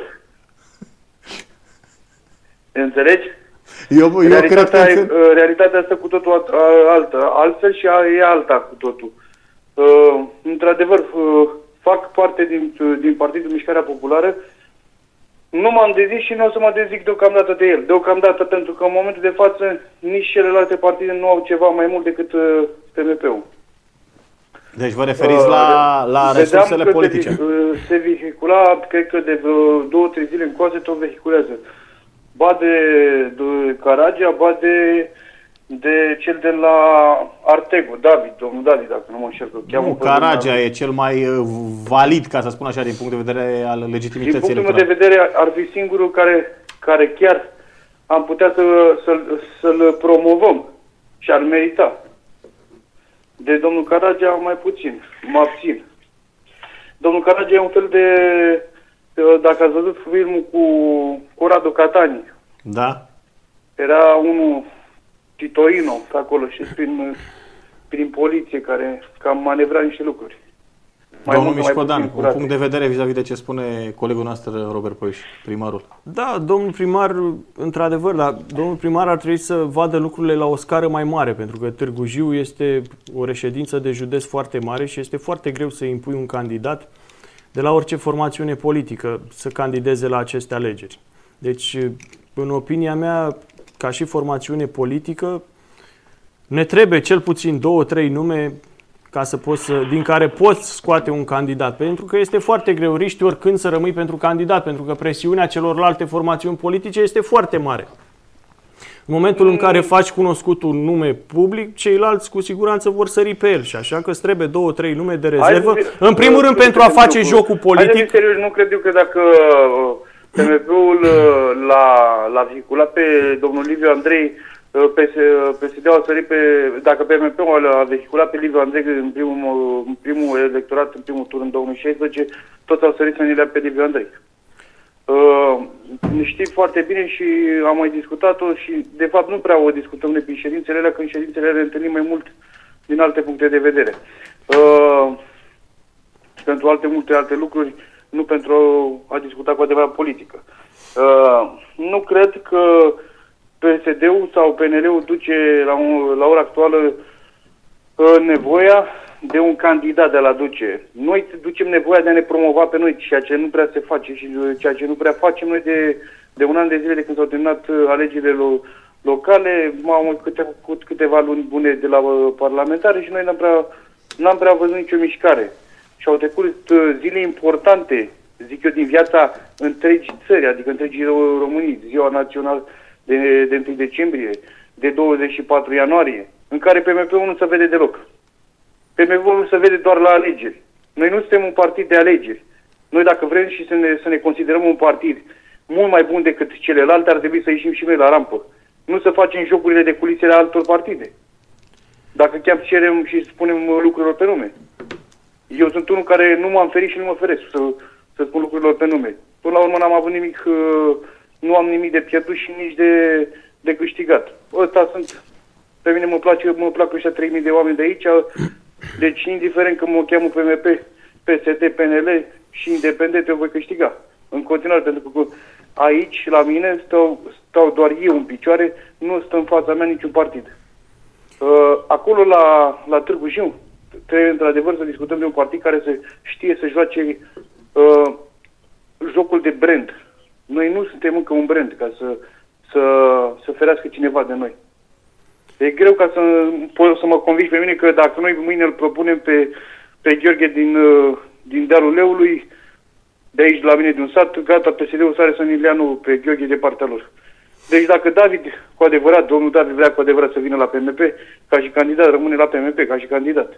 S7: Înțelegi?
S1: Eu, eu
S7: realitatea,
S1: cred că...
S7: realitatea asta cu totul altă, altfel și e alta cu totul. Într-adevăr, fac parte din, din Partidul Mișcarea Populară. Nu m-am dezis și nu o să mă dezic deocamdată de el. Deocamdată pentru că în momentul de față nici celelalte partide nu au ceva mai mult decât P M P-ul.
S1: Deci vă referiți la, la resursele politice.
S7: Se, se vehicula, cred că de două, trei zile încoace tot vehiculează. Ba de, de Caragea, ba de, de cel de la Artego, David, domnul David, dacă nu mă înșel.
S1: Nu, Caragea e cel mai valid, ca să spun așa, din punct de vedere al legitimității
S7: electorale. Din punctul meu de vedere ar fi singurul care, care chiar am putea să, să, să-l promovăm și ar merita. De domnul Caragea mai puțin, mă abțin. Domnul Caragea e un fel de, dacă ați văzut filmul cu Corrado Catani.
S1: Da.
S7: Era unul Titoino acolo și prin, prin poliție care cam manevra niște lucruri.
S1: Mai Domnul Mișcodan, un punct de vedere vis-a-vis de ce spune colegul nostru Robert Păiuș, primarul.
S2: Da, domnul primar, într-adevăr, dar domnul primar ar trebui să vadă lucrurile la o scară mai mare, pentru că Târgu Jiu este o reședință de județ foarte mare și este foarte greu să impui un candidat de la orice formațiune politică să candideze la aceste alegeri. Deci, în opinia mea, ca și formațiune politică, ne trebuie cel puțin două, trei nume ca să poți să, din care poți scoate un candidat. Pentru că este foarte greu, riști oricând să rămâi pentru candidat, pentru că presiunea celorlalte formațiuni politice este foarte mare. În momentul în care faci cunoscut un nume public, ceilalți cu siguranță vor sări pe el și așa că îți trebuie două, trei nume de rezervă. Hai, în primul rând pentru a face jocul politic.
S7: Hai, serios, nu cred eu că dacă P M P-ul l-a vehiculat pe domnul Liviu Andrei, P S D-ul a sărit pe, dacă P M P-ul a vehiculat pe Liviu Andrei în primul, în primul electorat, în primul tur în două mii șaisprezece, toți au sărit să ne lea pe Liviu Andrei. Uh, știi foarte bine și am mai discutat-o și de fapt nu prea o discutăm de prin ședințele alea, că în ședințele alea ne întâlnim mai mult din alte puncte de vedere. Uh, pentru alte multe alte lucruri, nu pentru a discuta cu adevărat politică. Uh, nu cred că P S D-ul sau P N L-ul duce la, un, la ora actuală nevoia de un candidat de a-l aduce. Noi ducem nevoia de a ne promova pe noi, ceea ce nu prea se face și ceea ce nu prea facem noi de, de un an de zile de când s-au terminat alegerile lo, locale. M-am făcut câteva luni bune de la uh, parlamentare și noi n-am prea, n-am prea văzut nicio mișcare. Și au trecut uh, zile importante, zic eu, din viața întregii țări, adică întregii Românii, ziua națională de, de întâi decembrie, de douăzeci și patru ianuarie, în care P M P-ul nu se vede deloc. P M P-ul nu se vede doar la alegeri. Noi nu suntem un partid de alegeri. Noi, dacă vrem și să ne, să ne considerăm un partid mult mai bun decât celelalte, ar trebui să ieșim și noi la rampă. Nu să facem jocurile de culisele altor partide. Dacă chiar cerem și spunem lucrurilor pe nume. Eu sunt unul care nu m-am ferit și nu mă feresc să, să spun lucrurilor pe nume. Până la urmă n-am avut nimic, nu am nimic de pierdut și nici de, de câștigat. Ăsta sunt, pe mine mă place, mă plac ăștia trei mii de oameni de aici, deci indiferent că mă cheamă P M P, P S D, P N L și independent, eu voi câștiga. În continuare, pentru că aici, la mine, stau, stau doar eu în picioare, nu stă în fața mea niciun partid. Uh, acolo, la, la Târgu Jiu, trebuie într-adevăr să discutăm de un partid care să știe să joace uh, jocul de brand. Noi nu suntem încă un brand ca să, să, să ferească cineva de noi. E greu ca să, să mă convingi pe mine că dacă noi mâine îl propunem pe, pe Gheorghe din, uh, din Dealul Leului, de aici la mine din sat, gata, P S D-ul sare să Ileanu pe Gheorghe de partea lor. Deci dacă David, cu adevărat, domnul David vrea cu adevărat să vină la P M P, ca și candidat, rămâne la P M P, ca și candidat.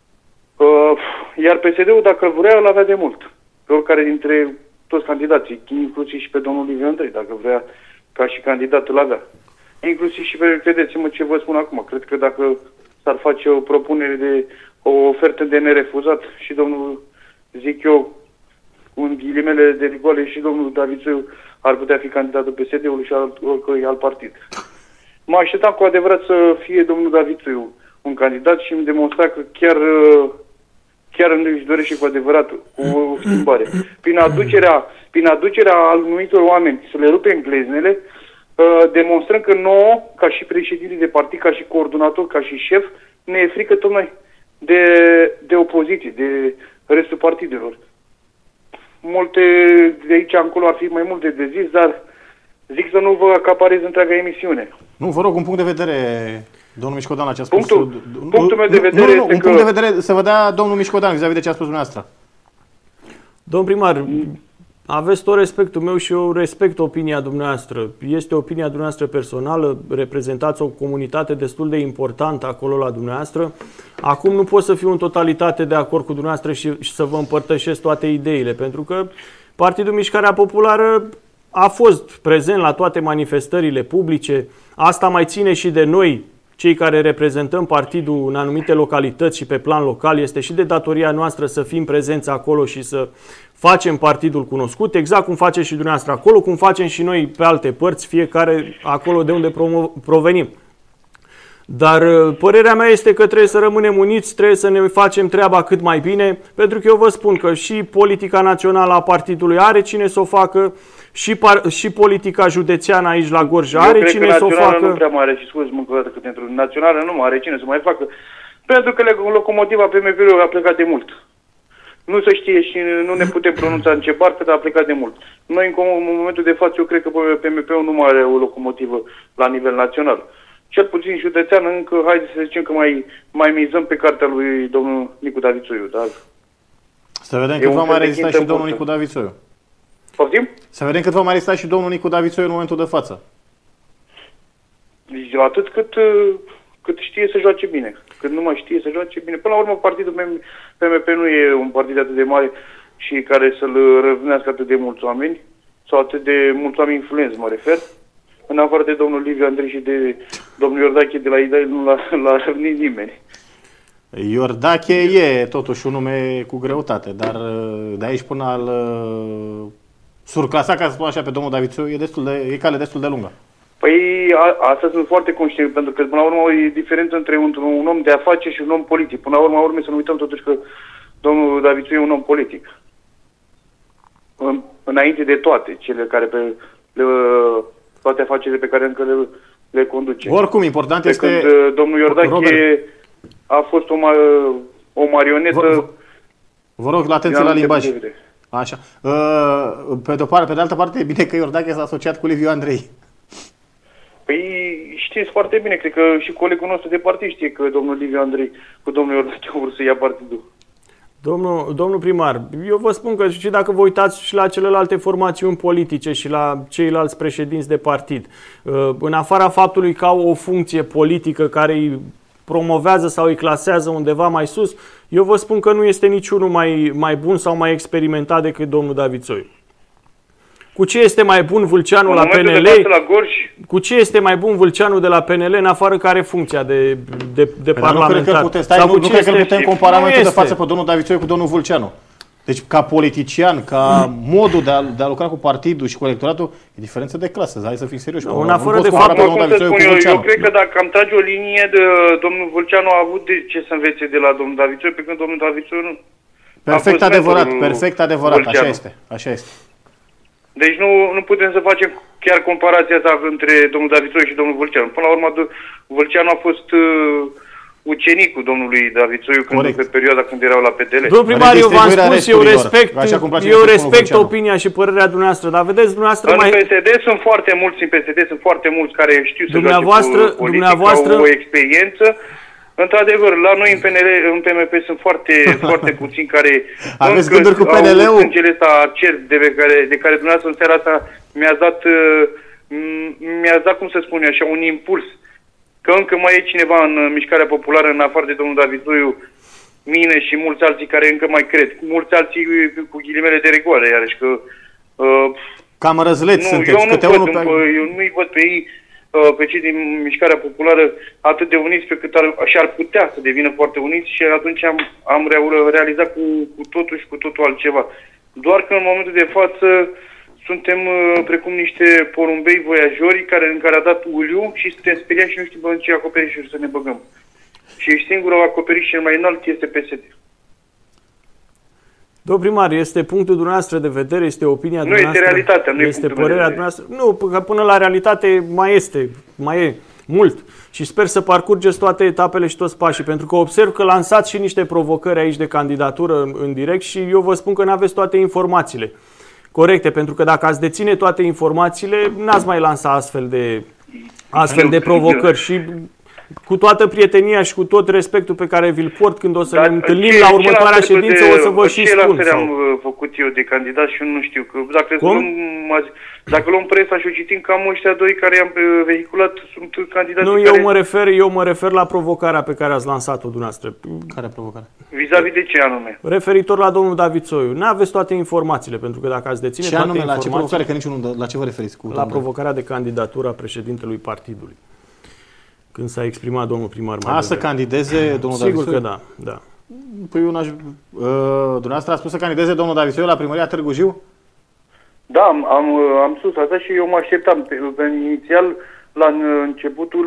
S7: Uh, iar P S D-ul, dacă îl vrea, îl avea de mult. Pe oricare dintre toți candidații, inclusiv și pe domnul Liviu Andrei, dacă vrea, ca și candidat, îl avea. Inclusiv și pe, credeți-mă ce vă spun acum, cred că dacă s-ar face o propunere de, o ofertă de nerefuzat și domnul, zic eu, în ghilimele de rigoale, și domnul David Țoiu ar putea fi candidatul P S D-ului și al oricărui alt partid. Mă așteptam cu adevărat să fie domnul David Țoiu un candidat și îmi demonstra că chiar, chiar își dorește cu adevărat o, o schimbare. Prin aducerea, prin aducerea anumitor oameni să le rupe în gleznele, demonstrăm că nouă, ca și președinte de partid, ca și coordonator, ca și șef, ne e frică tocmai de, de opoziție, de restul partidelor. Multe de aici încolo ar fi mai multe de zis, dar zic să nu vă acaparez întreaga emisiune.
S1: Nu, vă rog, un punct de vedere, domnul Mișcodan, la ce a spus.
S7: Punctul, punctul meu de vedere
S1: nu, nu, nu,
S7: este
S1: un
S7: că...
S1: punct de vedere să vă dea domnul Mișcodan vis-a-vis de ce a spus dumneavoastră.
S2: Domn primar, aveți tot respectul meu și eu respect opinia dumneavoastră. Este opinia dumneavoastră personală, reprezentați o comunitate destul de importantă acolo la dumneavoastră. Acum nu pot să fiu în totalitate de acord cu dumneavoastră și, și să vă împărtășesc toate ideile, pentru că Partidul Mișcarea Populară a fost prezent la toate manifestările publice. Asta mai ține și de noi, cei care reprezentăm partidul în anumite localități și pe plan local. Este și de datoria noastră să fim prezenți acolo și să facem partidul cunoscut, exact cum face și dumneavoastră acolo, cum facem și noi pe alte părți, fiecare acolo de unde provenim. Dar părerea mea este că trebuie să rămânem uniți, trebuie să ne facem treaba cât mai bine, pentru că eu vă spun că și politica națională a partidului are cine să o facă, și, par, și politica județeană aici la Gorj are cine să o facă.
S7: Nu prea mai are, și scuze mă că pentru națională nu mai are cine să mai facă, pentru că locomotiva P M P-ului a plecat de mult. Nu se știe și nu ne putem pronunța în ce barcă, dar a plecat de mult. Noi, în momentul de față, eu cred că P M P-ul nu mai are o locomotivă la nivel național. Cel puțin județean, încă, haideți să zicem că mai, mai mizăm pe cartea lui domnul Nicu David Țoiu, dar...
S1: Să vedem cât va mai rezista și domnul Nicu David Țoiu.
S7: Poftim?
S1: Să vedem cât va mai rezista și domnul Nicu David Țoiu în momentul de față.
S7: Deci, atât cât, cât știe să joace bine. Cât nu mai știe să joace bine. Până la urmă, partidul P M P nu e un partid atât de mare și care să-l răvnească atât de mulți oameni, sau atât de mulți oameni influenți, mă refer. În afară de domnul Liviu Andrei și de domnul Iordache de la I D A I, nu l-a răvnit nimeni.
S1: Iordache e totuși un nume cu greutate, dar de aici până al surclasa, ca să spun așa, pe domnul David Țoiu, e, destul de, e cale destul de lungă.
S7: Păi a, asta sunt foarte conștient, pentru că până la urmă e diferență între un, un om de afaceri și un om politic. Până la urmă, urme să nu uităm totuși că domnul David Țoiu e un om politic. În, înainte de toate cele care pe... Le, toate afacerile pe care încă le, le conduce.
S1: Oricum, important
S7: de
S1: este...
S7: Când domnul Iordache a fost o, ma o marionetă.
S1: Vă, vă rog, la atenție la limbaj. Așa. Pe de o parte, pe de altă parte, e bine că Iordache s-a asociat cu Liviu Andrei.
S7: Păi știți foarte bine, cred că și colegul nostru de partid știe că domnul Liviu Andrei cu domnul Iordache vor să ia partidul.
S2: Domnul, domnul primar, eu vă spun că și dacă vă uitați și la celelalte formațiuni politice și la ceilalți președinți de partid, în afara faptului că au o funcție politică care îi promovează sau îi clasează undeva mai sus, eu vă spun că nu este niciunul mai, mai bun sau mai experimentat decât domnul David Țoiu. Cu ce este mai bun Vâlceanu la P N L?
S7: La Gorj,
S2: cu ce este mai bun Vâlceanu de la P N L în afară care funcția de, de, de parlamentar?
S1: Nu cred că putem, stai, nu, nu cred că putem compara momentul de față pe domnul David Țoiu cu domnul Vâlceanu. Deci ca politician, ca modul de a, de a lucra cu partidul și cu electoratul, e diferență de clasă. Hai să fim serioși.
S2: No, în afară de fapt,
S7: cum să spun eu, eu cred că dacă am trage o linie, de domnul Vâlceanu a avut de ce să învețe de la domnul David Țoiu, pe când domnul David Țoiu nu.
S1: Perfect adevărat, perfect adevărat, așa este, așa este.
S7: Deci nu, nu putem să facem chiar comparația asta între domnul David Țoiu și domnul Vâlceanu. Până la urmă, Vâlceanu a fost uh, ucenicul domnului David Țoiu când, pe perioada când erau la P D L.
S2: Domnul primar, eu v-am spus, eu respect, eu respect opinia și părerea dumneavoastră, dar vedeți, dumneavoastră
S7: în
S2: mai...
S7: În P S D sunt foarte mulți, în P S D sunt foarte mulți care știu să joace cu politica,
S2: dumneavoastră...
S7: au o experiență. Într-adevăr, la noi în P N L, în P M P sunt foarte, foarte puțini care
S1: aveți gânduri cu P N L-ul?
S7: Au sângele ăsta cer de care, de care dumneavoastră în seara asta mi-ați dat, mi-ați dat, cum să spun eu așa, un impuls. Că încă mai e cineva în mișcarea populară, în afară de domnul David Țoiu, mine și mulți alții care încă mai cred. Mulți alții cu ghilimele de rigoare, iarăși că... Uh,
S1: Cam răzleți
S7: nu,
S1: sunteți,
S7: eu
S1: câte
S7: nu
S1: unul
S7: văd,
S1: pe...
S7: Eu nu-i văd pe ei, pe cei din mișcarea populară, atât de uniți pe cât ar, și-ar putea să devină foarte uniți și atunci am, am realizat cu, cu totul și cu totul altceva. Doar că în momentul de față suntem precum niște porumbei voiajori care, în care a dat uliu și suntem speriați și nu știm în ce acoperișuri să ne băgăm. Și singurul acoperiș cel mai înalt este P S D.
S2: Domnul primar, este punctul dumneavoastră de vedere, este opinia
S7: nu
S2: dumneavoastră?
S7: Nu este realitatea, nu
S2: este
S7: e
S2: părerea dumneavoastră? Nu, că până la realitate mai este, mai e mult. Și sper să parcurgeți toate etapele și toți pașii, pentru că observ că lansați și niște provocări aici de candidatură în, în direct și eu vă spun că nu aveți toate informațiile corecte, pentru că dacă ați deține toate informațiile, n-ați mai lansa astfel de, astfel de provocări și... Cu toată prietenia și cu tot respectul pe care vi-l port când o să Dar ne întâlnim ce, la următoarea ședință, de, o să vă și spun.
S7: Ce sau... am făcut eu de candidat și eu nu știu. Că dacă, luăm, dacă luăm presa și o citim, cam ăștia doi care i-am vehiculat sunt candidați.
S2: Nu,
S7: care...
S2: eu, mă refer, eu mă refer la provocarea pe care ați lansat-o dumneavoastră.
S1: Care provocare?
S7: Vis-a-vis de ce anume?
S2: Referitor la domnul David Țoiu. Nu aveți toate informațiile, pentru că dacă ați deține
S1: ce
S2: toate
S1: anume,
S2: informațiile...
S1: La ce provocare? Că niciunul, la ce vă referiți? Cu
S2: la provocarea de candidatură a președintelui partidului. Când s-a exprimat domnul primar mai
S1: A, să candideze domnul
S2: Sigur
S1: David Țoiu?
S2: că da, da.
S1: Păi eu n-aș... Uh, dumneavoastră a spus să candideze domnul David Țoiu la primăria Târgu Jiu?
S7: Da, am, am, am spus asta și eu mă așteptam. Pe, pe, inițial, la începutul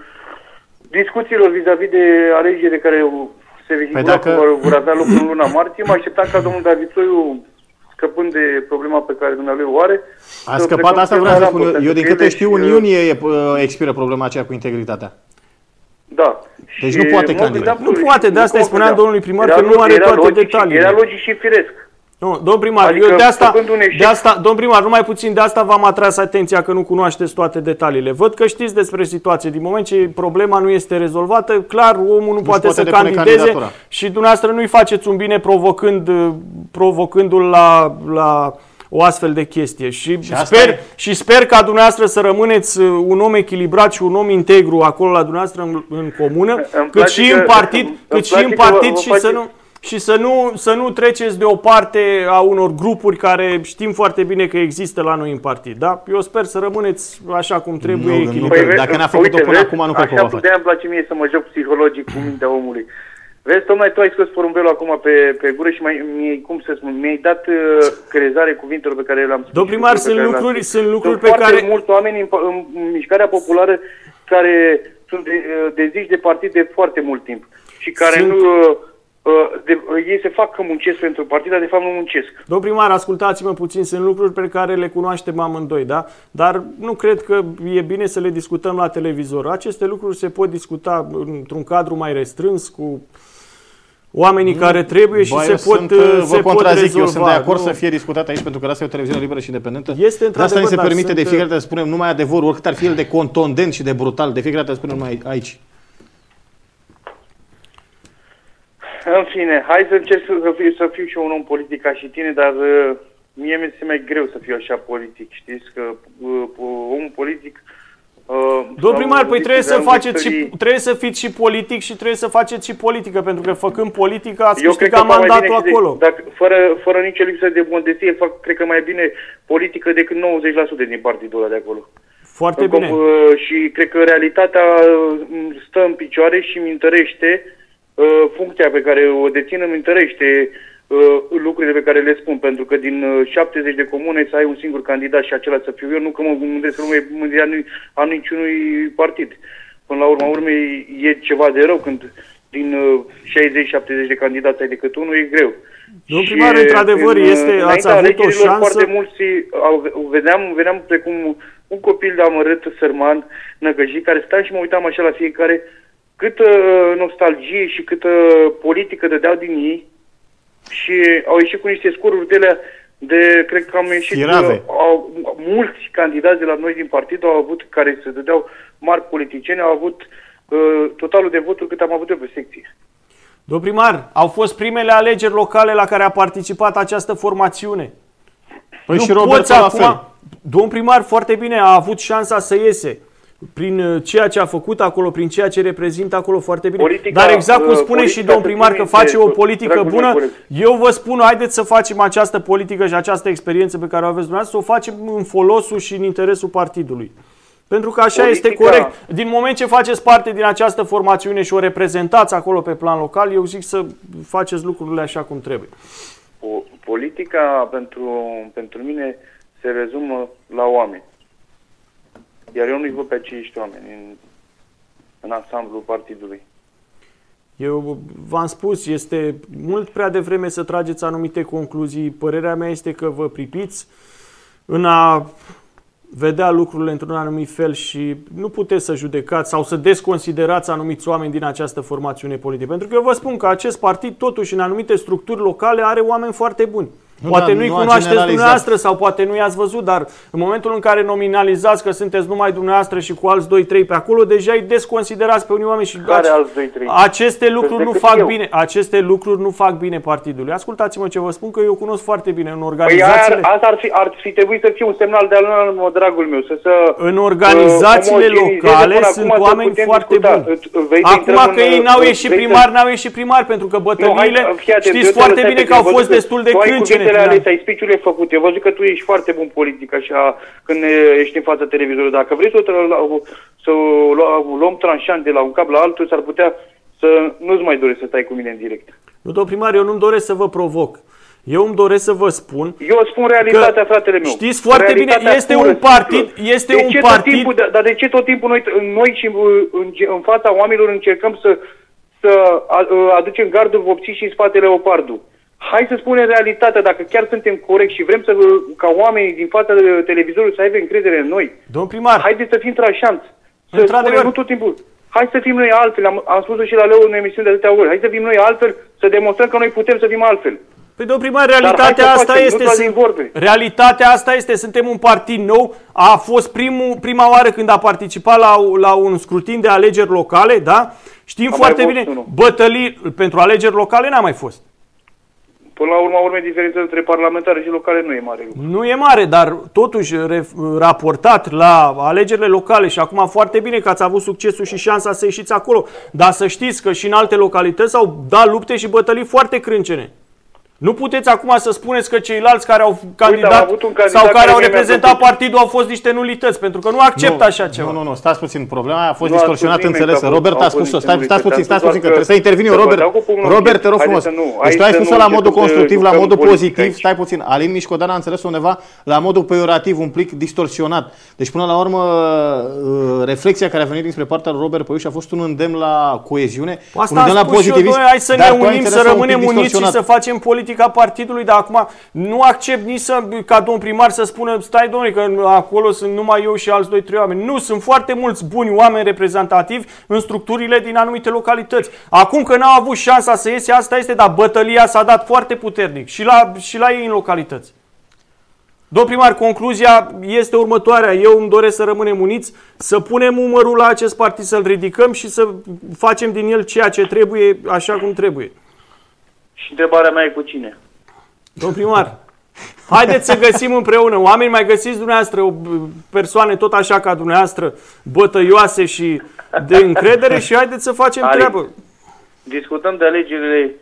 S7: discuțiilor vis-a-vis -vis de alegere care se vehicula, păi dacă... vor, vor avea loc în luna martie, mă așteptam ca domnul David Țoiu, scăpând de problema pe care dumnealui o are...
S1: A scăpat, asta vreau să spun. Eu, din câte știu, în iunie expiră problema aceea cu integritatea.
S7: Da.
S1: Deci și nu poate candida.
S2: Nu poate, de asta îi spuneam domnului primar că nu are toate
S7: logic,
S2: detaliile.
S7: Era logic și firesc.
S2: Nu, domnul primar,
S7: adică
S2: eu de asta, de asta, domnul primar, numai puțin de asta v-am atras atenția că nu cunoașteți toate detaliile. Văd că știți despre situație. Din moment ce problema nu este rezolvată, clar, omul nu poate, poate să candideze și dumneavoastră nu-i faceți un bine provocând, provocându-l la, la o astfel de chestie. Și, și, sper, și sper ca dumneavoastră să rămâneți un om echilibrat și un om integru acolo la dumneavoastră în, în comună, cât și în partid, cât și în partid și să nu... Și să nu, să nu treceți de o parte a unor grupuri care știm foarte bine că există la noi în partid. Da? Eu sper să rămâneți așa cum trebuie
S1: nu,
S2: echilibrat.
S1: Păi, dacă n-a făcut-o până vezi, acum, nu cred că o va face.
S7: Așa îmi place mie să mă joc psihologic cu mintea omului. Vezi, tocmai tu ai scos porumbelul acum pe, pe gură și mi-ai, cum să spun, mi-ai dat uh, crezare cuvintelor pe care le-am spus.
S2: Domnul primar, sunt lucruri, sunt lucruri
S7: sunt
S2: pe care...
S7: Sunt mulți oameni în, în, în mișcarea populară care sunt de, de zici de partid de foarte mult timp și care sunt... nu... de, ei se fac că muncesc pentru partid, dar de fapt nu muncesc.
S2: Domnul primar, ascultați-mă puțin, sunt lucruri pe care le cunoaștem amândoi, da? Dar nu cred că e bine să le discutăm la televizor. Aceste lucruri se pot discuta într-un cadru mai restrâns, cu oamenii nu, care trebuie și se pot,
S1: sunt,
S2: se
S1: pot rezolva. Eu sunt de acord
S2: nu?
S1: să fie discutat aici, pentru că asta e o televiziune liberă și independentă.
S2: Este
S1: de asta ni se permite
S2: sunt...
S1: de fiecare dată să spunem numai adevărul, oricât ar fi el de contundent și de brutal, de fiecare dată să spunem numai aici.
S7: În fine, hai să încerc să fiu, să fiu și un om politic ca și tine, dar uh, mie mi este mai greu să fiu așa politic. Știți că uh, omul politic... Uh,
S2: Domnul primar, păi trebuie să, faceți și, trebuie să fiți și politic și trebuie să faceți și politică, pentru că făcând politică ați câștigat mandatul acolo.
S7: De, dacă, fără, fără nicio lipsă de modestie, fac, cred că mai bine politică decât nouăzeci la sută din partidul ăla de acolo.
S2: Foarte bine.
S7: Uh, și cred că realitatea stă în picioare și îmi întărește funcția pe care o dețin, îmi întărește uh, lucrurile pe care le spun, pentru că din uh, șaptezeci de comune să ai un singur candidat și acela să fiu eu, nu că mă mândresc că nu e mândria a niciunui partid. Până la urma urmei e ceva de rău când din uh, șaizeci șaptezeci de candidați ai decât unul, e greu.
S2: Domnul primar, într-adevăr, este, ați avut o șansă...
S7: Foarte mulți, au, vedeam, vedeam precum un copil de amărât, sărman, năgăjit, care stăteam și mă uitam așa la fiecare, câtă nostalgie și câtă politică dădeau din ei și au ieșit cu niște scoruri de alea de, cred că am ieșit, au, mulți candidați de la noi din partid au avut, care se dădeau mari politicieni, au avut uh, totalul de voturi cât am avut eu pe secție.
S2: Domnul primar, au fost primele alegeri locale la care a participat această formațiune.
S1: Păi
S2: nu
S1: și Roberto la fel.
S2: Domnul primar, foarte bine, a avut șansa să iese. Prin ceea ce a făcut acolo, prin ceea ce reprezintă acolo, foarte bine. Politica, Dar exact cum spune și domnul primar că face o politică bună, eu vă spun, haideți să facem această politică și această experiență pe care o aveți dumneavoastră, să o facem în folosul și în interesul partidului. Pentru că așa politica... este corect. Din moment ce faceți parte din această formațiune și o reprezentați acolo pe plan local, eu zic să faceți lucrurile așa cum trebuie.
S7: Politica pentru, pentru mine se rezumă la oameni. Iar eu nu-i văd pe acești oameni în, în ansamblul partidului.
S2: Eu v-am spus, este mult prea devreme să trageți anumite concluzii. Părerea mea este că vă pripiți în a vedea lucrurile într-un anumit fel și nu puteți să judecați sau să desconsiderați anumiți oameni din această formațiune politică. Pentru că eu vă spun că acest partid, totuși, în anumite structuri locale, are oameni foarte buni. Nu, poate nu-i nu cunoașteți dumneavoastră sau poate nu i-ați văzut, dar în momentul în care nominalizați că sunteți numai dumneavoastră și cu alți doi trei pe acolo, deja îi desconsiderați pe unii oameni și
S7: care alți doi trei?
S2: Aceste lucruri nu fac eu. bine. Aceste lucruri nu fac bine partidului. Ascultați-mă ce vă spun, că eu cunosc foarte bine în organizațiile.
S7: Păi asta ar fi, ar fi trebuit să fie un semnal de alarmă, dragul meu, să, să
S2: în organizațiile uh, locale sunt oameni foarte buni. Acum că ei n-au ieșit primari, n-au ieșit primari, pentru că bătăliile, știți foarte bine că au fost destul de crâncene.
S7: Ales, ai speech-urile făcute. Eu văzut că tu ești foarte bun politic așa când ești în fața televizorului. Dacă vrei să, să o luăm tranșant de la un cap la altul, s-ar putea să nu-ți mai dorești să stai cu mine în direct.
S2: Nu, domnul primar, eu nu-mi doresc să vă provoc. Eu îmi doresc să vă spun.
S7: Eu spun realitatea, fratele meu.
S2: Știți foarte bine, este un partid, este un partid.
S7: Timpul, dar de ce tot timpul noi, noi și în, în fața oamenilor încercăm să, să aducem gardul vopsit și în spatele leopardul? Hai să spunem realitatea, dacă chiar suntem corecți și vrem să, ca oamenii din fața televizorului să aibă încredere în noi.
S2: Domn primar.
S7: Haideți să fim tranșanți. Să spunem, nu tot timpul. Hai să fim noi altfel. Am, am spus-o și la Leo în emisiune de atâtea ori. Hai să fim noi altfel, să demonstrăm că noi putem să fim altfel.
S2: Păi, domn primar, realitatea asta facem, este... Sunt, realitatea asta este, suntem un partid nou. A fost primul, prima oară când a participat la, la un scrutin de alegeri locale, da? Știm am foarte bine, unul. Bătălii pentru alegeri locale n-a mai fost.
S7: Până la urma urmei, diferența între parlamentare și locale nu e mare.
S2: Nu e mare, dar totuși raportat la alegerile locale și acum foarte bine că ați avut succesul și șansa să ieșiți acolo. Dar să știți că și în alte localități au dat lupte și bătălii foarte crâncene. Nu puteți acum să spuneți că ceilalți care au candidat
S7: Uite,
S2: sau care, care au reprezentat
S7: făcut...
S2: partidul au fost niște nulități, pentru că nu accept
S1: nu,
S2: așa ceva.
S1: Nu, nu, nu, stați puțin, problema a fost
S7: nu
S1: distorsionată înțelesă. Robert a spus-o, stați, stați puțin, stați puțin, că trebuie să intervin eu, Robert. Robert, te rog frumos. Deci tu ai spus-o la modul constructiv, la modul pozitiv, stai puțin. Alin Mișcodan a înțeles undeva la modul peiorativ, un plic distorsionat. Deci până la urmă, reflexia care a venit dinspre partea lui Robert Păiuș a fost un îndemn la coeziune, un îndemn la positivism.
S2: Hai să ne unim, să rămânem uniți și să facem politica partidului, dar acum nu accept nici să, ca domn primar să spună, stai domnule, că acolo sunt numai eu și alți doi, trei oameni. Nu, sunt foarte mulți buni oameni reprezentativi în structurile din anumite localități. Acum că n-au avut șansa să iese, asta este, dar bătălia s-a dat foarte puternic și la, și la ei în localități. Domn primar, concluzia este următoarea. Eu îmi doresc să rămânem uniți, să punem umărul la acest partid, să-l ridicăm și să facem din el ceea ce trebuie, așa cum trebuie.
S7: Și întrebarea mea e cu cine?
S2: Domn primar, haideți să găsim împreună. Oameni, mai găsiți dumneavoastră persoane tot așa ca dumneavoastră, bătăioase și de încredere și haideți să facem
S7: Ali,
S2: treabă.
S7: Discutăm de alegerile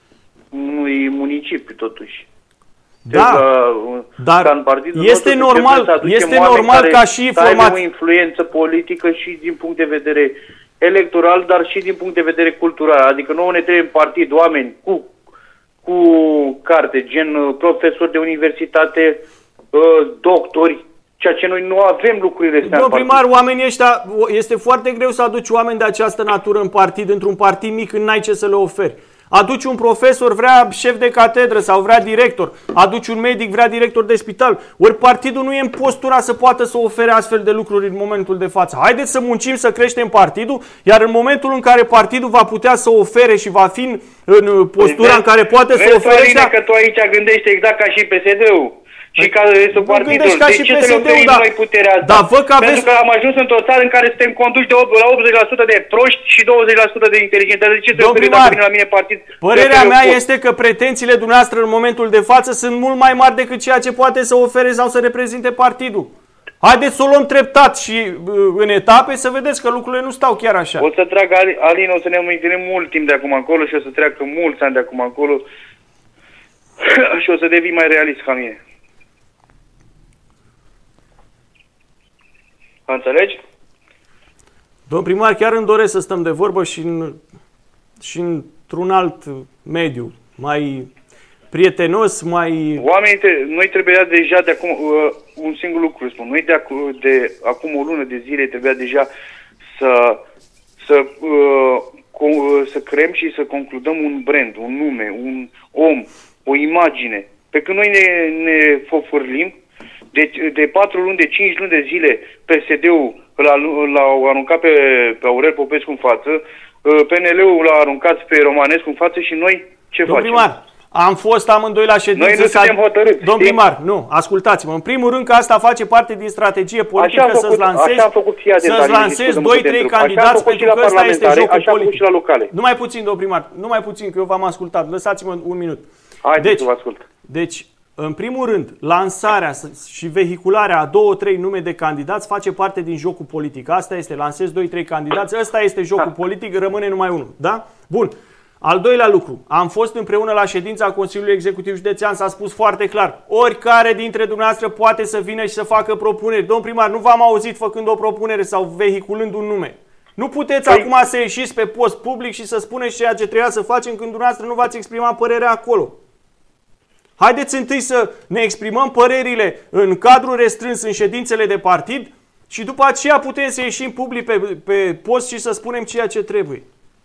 S7: unui municipiu, totuși.
S2: Da,
S7: că,
S2: dar este normal, este normal ca și
S7: format... o influență politică și din punct de vedere electoral, dar și din punct de vedere cultural. Adică nouă ne trebuie în partid oameni cu, cu carte, gen profesori de universitate, doctori, ceea ce noi nu avem lucrurile astea.
S2: Domnul primar, oamenii ăștia, este foarte greu să aduci oameni de această natură în partid, într-un partid mic, când n-ai ce să le oferi. Aduci un profesor, vrea șef de catedră sau vrea director. Aduci un medic, vrea director de spital. Ori partidul nu e în postura să poată să ofere astfel de lucruri în momentul de față. Haideți să muncim, să creștem partidul, iar în momentul în care partidul va putea să ofere și va fi în, în postura
S7: deci,
S2: în care poate să ofere...
S7: Vezi, că tu aici gândești exact ca și P S D-ul. Și ca restul partidului.
S2: De ce să le oferim
S7: da. noi puterea asta?
S2: Da, vă că aveți...
S7: Pentru că am ajuns într-o țară în care suntem conduși de la optzeci la sută de proști și douăzeci la sută de inteligenți. De ce să oferim la mine partid?
S2: Părerea mea este că pretențiile dumneavoastră în momentul de față sunt mult mai mari decât ceea ce poate să ofere sau să reprezinte partidul. Haideți să o luăm treptat și în etape să vedeți că lucrurile nu stau chiar așa.
S7: O să trag, Alin, o să ne întâlnim mult timp de acum încolo și o să treacă mulți ani de acum încolo și o să devii mai realist ca mine. Înțelegi?
S2: Domn primar, chiar îmi doresc să stăm de vorbă și, în, și într-un alt mediu, mai prietenos, mai...
S7: Oamenii, te, noi trebuia deja de acum, uh, un singur lucru spun, noi de, acu, de acum o lună de zile trebuia deja să, să, uh, co, să creăm și să concludăm un brand, un nume, un om, o imagine. Pe când noi ne, ne fofârlim, De, de patru luni, de cinci luni de zile, P S D-ul l-au aruncat pe, pe Aurel Popescu în față, P N L-ul l-a aruncat pe Romanescu în față și noi ce Domn facem?
S2: Primar, am fost amândoi la ședință.
S7: Noi nu suntem hotărâți.
S2: Domn primar, nu, ascultați-mă. În primul rând că asta face parte din strategie politică, să-ți lansezi, să lansezi doi trei candidați, pentru că ăsta este jocul politic.
S7: La locale.
S2: Numai puțin, domn primar, numai puțin, că eu v-am ascultat. Lăsați-mă un minut.
S7: Haideți deci, să vă ascult.
S2: Deci, în primul rând, lansarea și vehicularea a două, trei nume de candidați face parte din jocul politic. Asta este, lansezi doi, trei candidați, ăsta este jocul politic, rămâne numai unul. Da? Bun. Al doilea lucru, am fost împreună la ședința Consiliului Executiv Județean, s-a spus foarte clar, oricare dintre dumneavoastră poate să vină și să facă propuneri. Domn primar, nu v-am auzit făcând o propunere sau vehiculând un nume. Nu puteți păi... acum să ieșiți pe post public și să spuneți ceea ce trebuia să facem când dumneavoastră nu v-ați exprimat părerea acolo. Haideți întâi să ne exprimăm părerile în cadrul restrâns în ședințele de partid și după aceea putem să ieșim public pe, pe post și să spunem ceea ce trebuie.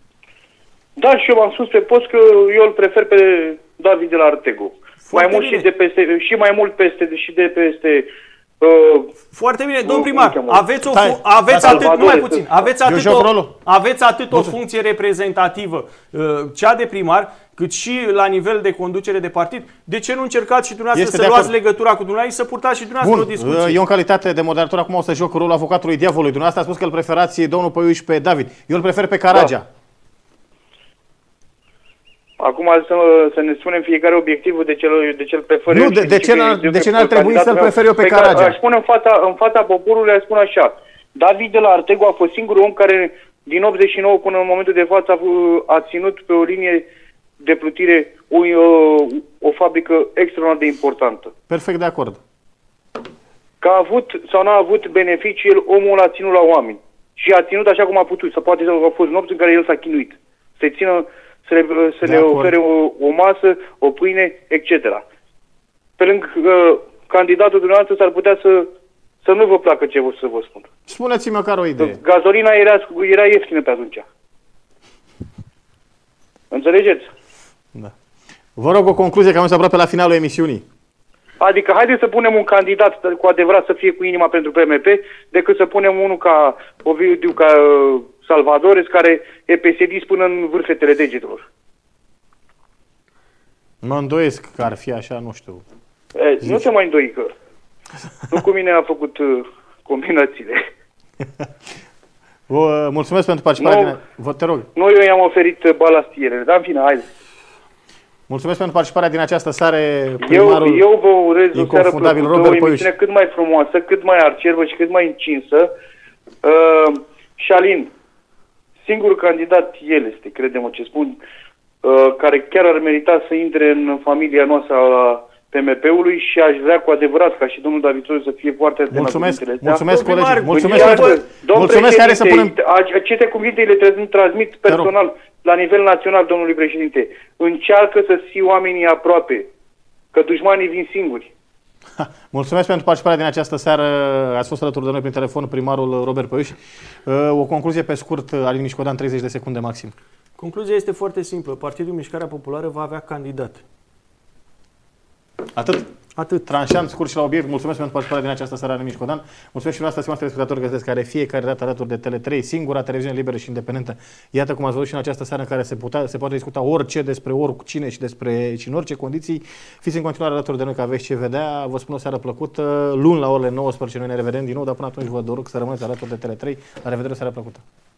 S7: Da, și eu m-am spus pe post că eu îl prefer pe David de la Artegu. Mai mult și, de peste, și mai mult peste și de peste... Uh,
S2: Foarte bine, domn primar, aveți, o aveți atât, numai puțin, aveți atât, o, aveți atât o funcție reprezentativă, uh, cea de primar, cât și la nivel de conducere de partid. De ce nu încercați și dumneavoastră este să luați legătura cu dumneavoastră și să purtați și dumneavoastră Bun. o discuție?
S1: Eu în calitate de moderator acum o să joc rolul avocatului diavolului. Dumneavoastră a spus că îl preferați domnul Păiuș pe David. Eu îl prefer pe Caragea. Da.
S7: Acum să, să ne spunem fiecare obiectivul de ce de ce îl prefer.
S1: Nu, de, de ce n-ar trebui să-l prefer eu pe, pe Caragea?
S7: Aș spune în fața, în fața poporului, aș spune așa. David de la Artegu a fost singurul om care din optzeci și nouă până în momentul de față a, a ținut pe o linie de plutire o, o, o fabrică extraordinar de importantă.
S1: Perfect de acord.
S7: Că a avut sau n-a avut beneficii, el, omul a ținut la oameni. Și a ținut așa cum a putut. Să poate să au fost nopți în care el s-a chinuit. Să țină, să le, să le ofere o, o masă, o pâine, et cetera. Pe lângă uh, candidatul dumneavoastră s-ar putea să, să nu vă placă ce vă să vă spun.
S1: Spuneți-mi măcar o idee.
S7: Gazolina era, era ieftină pe atunci. Înțelegeți?
S1: Da. Vă rog o concluzie, că am aproape la finalul emisiunii.
S7: Adică haideți să punem un candidat cu adevărat să fie cu inima pentru P M P, decât să punem unul ca Ovidiu, ca uh, Salvadores, care e P S D până în vârfetele degetelor.
S1: Mă îndoiesc că ar fi așa, nu știu.
S7: E, nu te mai îndoi că nu cu mine a făcut uh, combinațiile.
S1: Vă mulțumesc pentru participarea.
S7: No,
S1: Vă te rog.
S7: Noi eu i-am oferit balastierele, dar în fine, haide.
S1: Mulțumesc pentru participarea din această seară.
S7: Eu, eu vă urez o seară
S1: inconfundabil
S7: plăcută,
S1: Robert
S7: o emisiune cât mai frumoasă, cât mai arcerbă și cât mai încinsă. Uh, Șalin, singurul candidat el este, credem ce spun, uh, care chiar ar merita să intre în familia noastră a P M P-ului și aș vrea cu adevărat ca și domnul Davidoru să fie foarte atent.
S1: Mulțumesc, mulțumesc colegii.
S7: Mulțumesc,
S1: mulțumesc care să punem...
S7: Aceste cuvinte le transmit personal la nivel național, domnului președinte. Încearcă să ții oamenii aproape, că dușmanii vin singuri.
S1: Ha, mulțumesc pentru participarea din această seară. Ați fost alături de noi prin telefon primarul Robert Păiuș. O concluzie pe scurt, Alin Mișcodan, treizeci de secunde maxim.
S2: Concluzia este foarte simplă. Partidul Mișcarea Populară va avea candidat.
S1: Atât?
S2: Atât.
S1: Tranșant, scurt și la obiect. Mulțumesc pentru participarea din această seară, Alin Mișcodan. Mulțumesc și noastră, stimați telespectatori, găsesc care fiecare dată alături de Tele trei, singura televiziune liberă și independentă. Iată cum ați văzut și în această seară în care se, putea, se poate discuta orice despre oricine și despre și în orice condiții. Fiți în continuare alături de noi, că aveți ce vedea. Vă spun o seară plăcută. Luni la orele nouăsprezece noi ne revedem din nou, dar până atunci vă doresc să rămâneți alături de Tele trei. La revedere, o seară plăcută.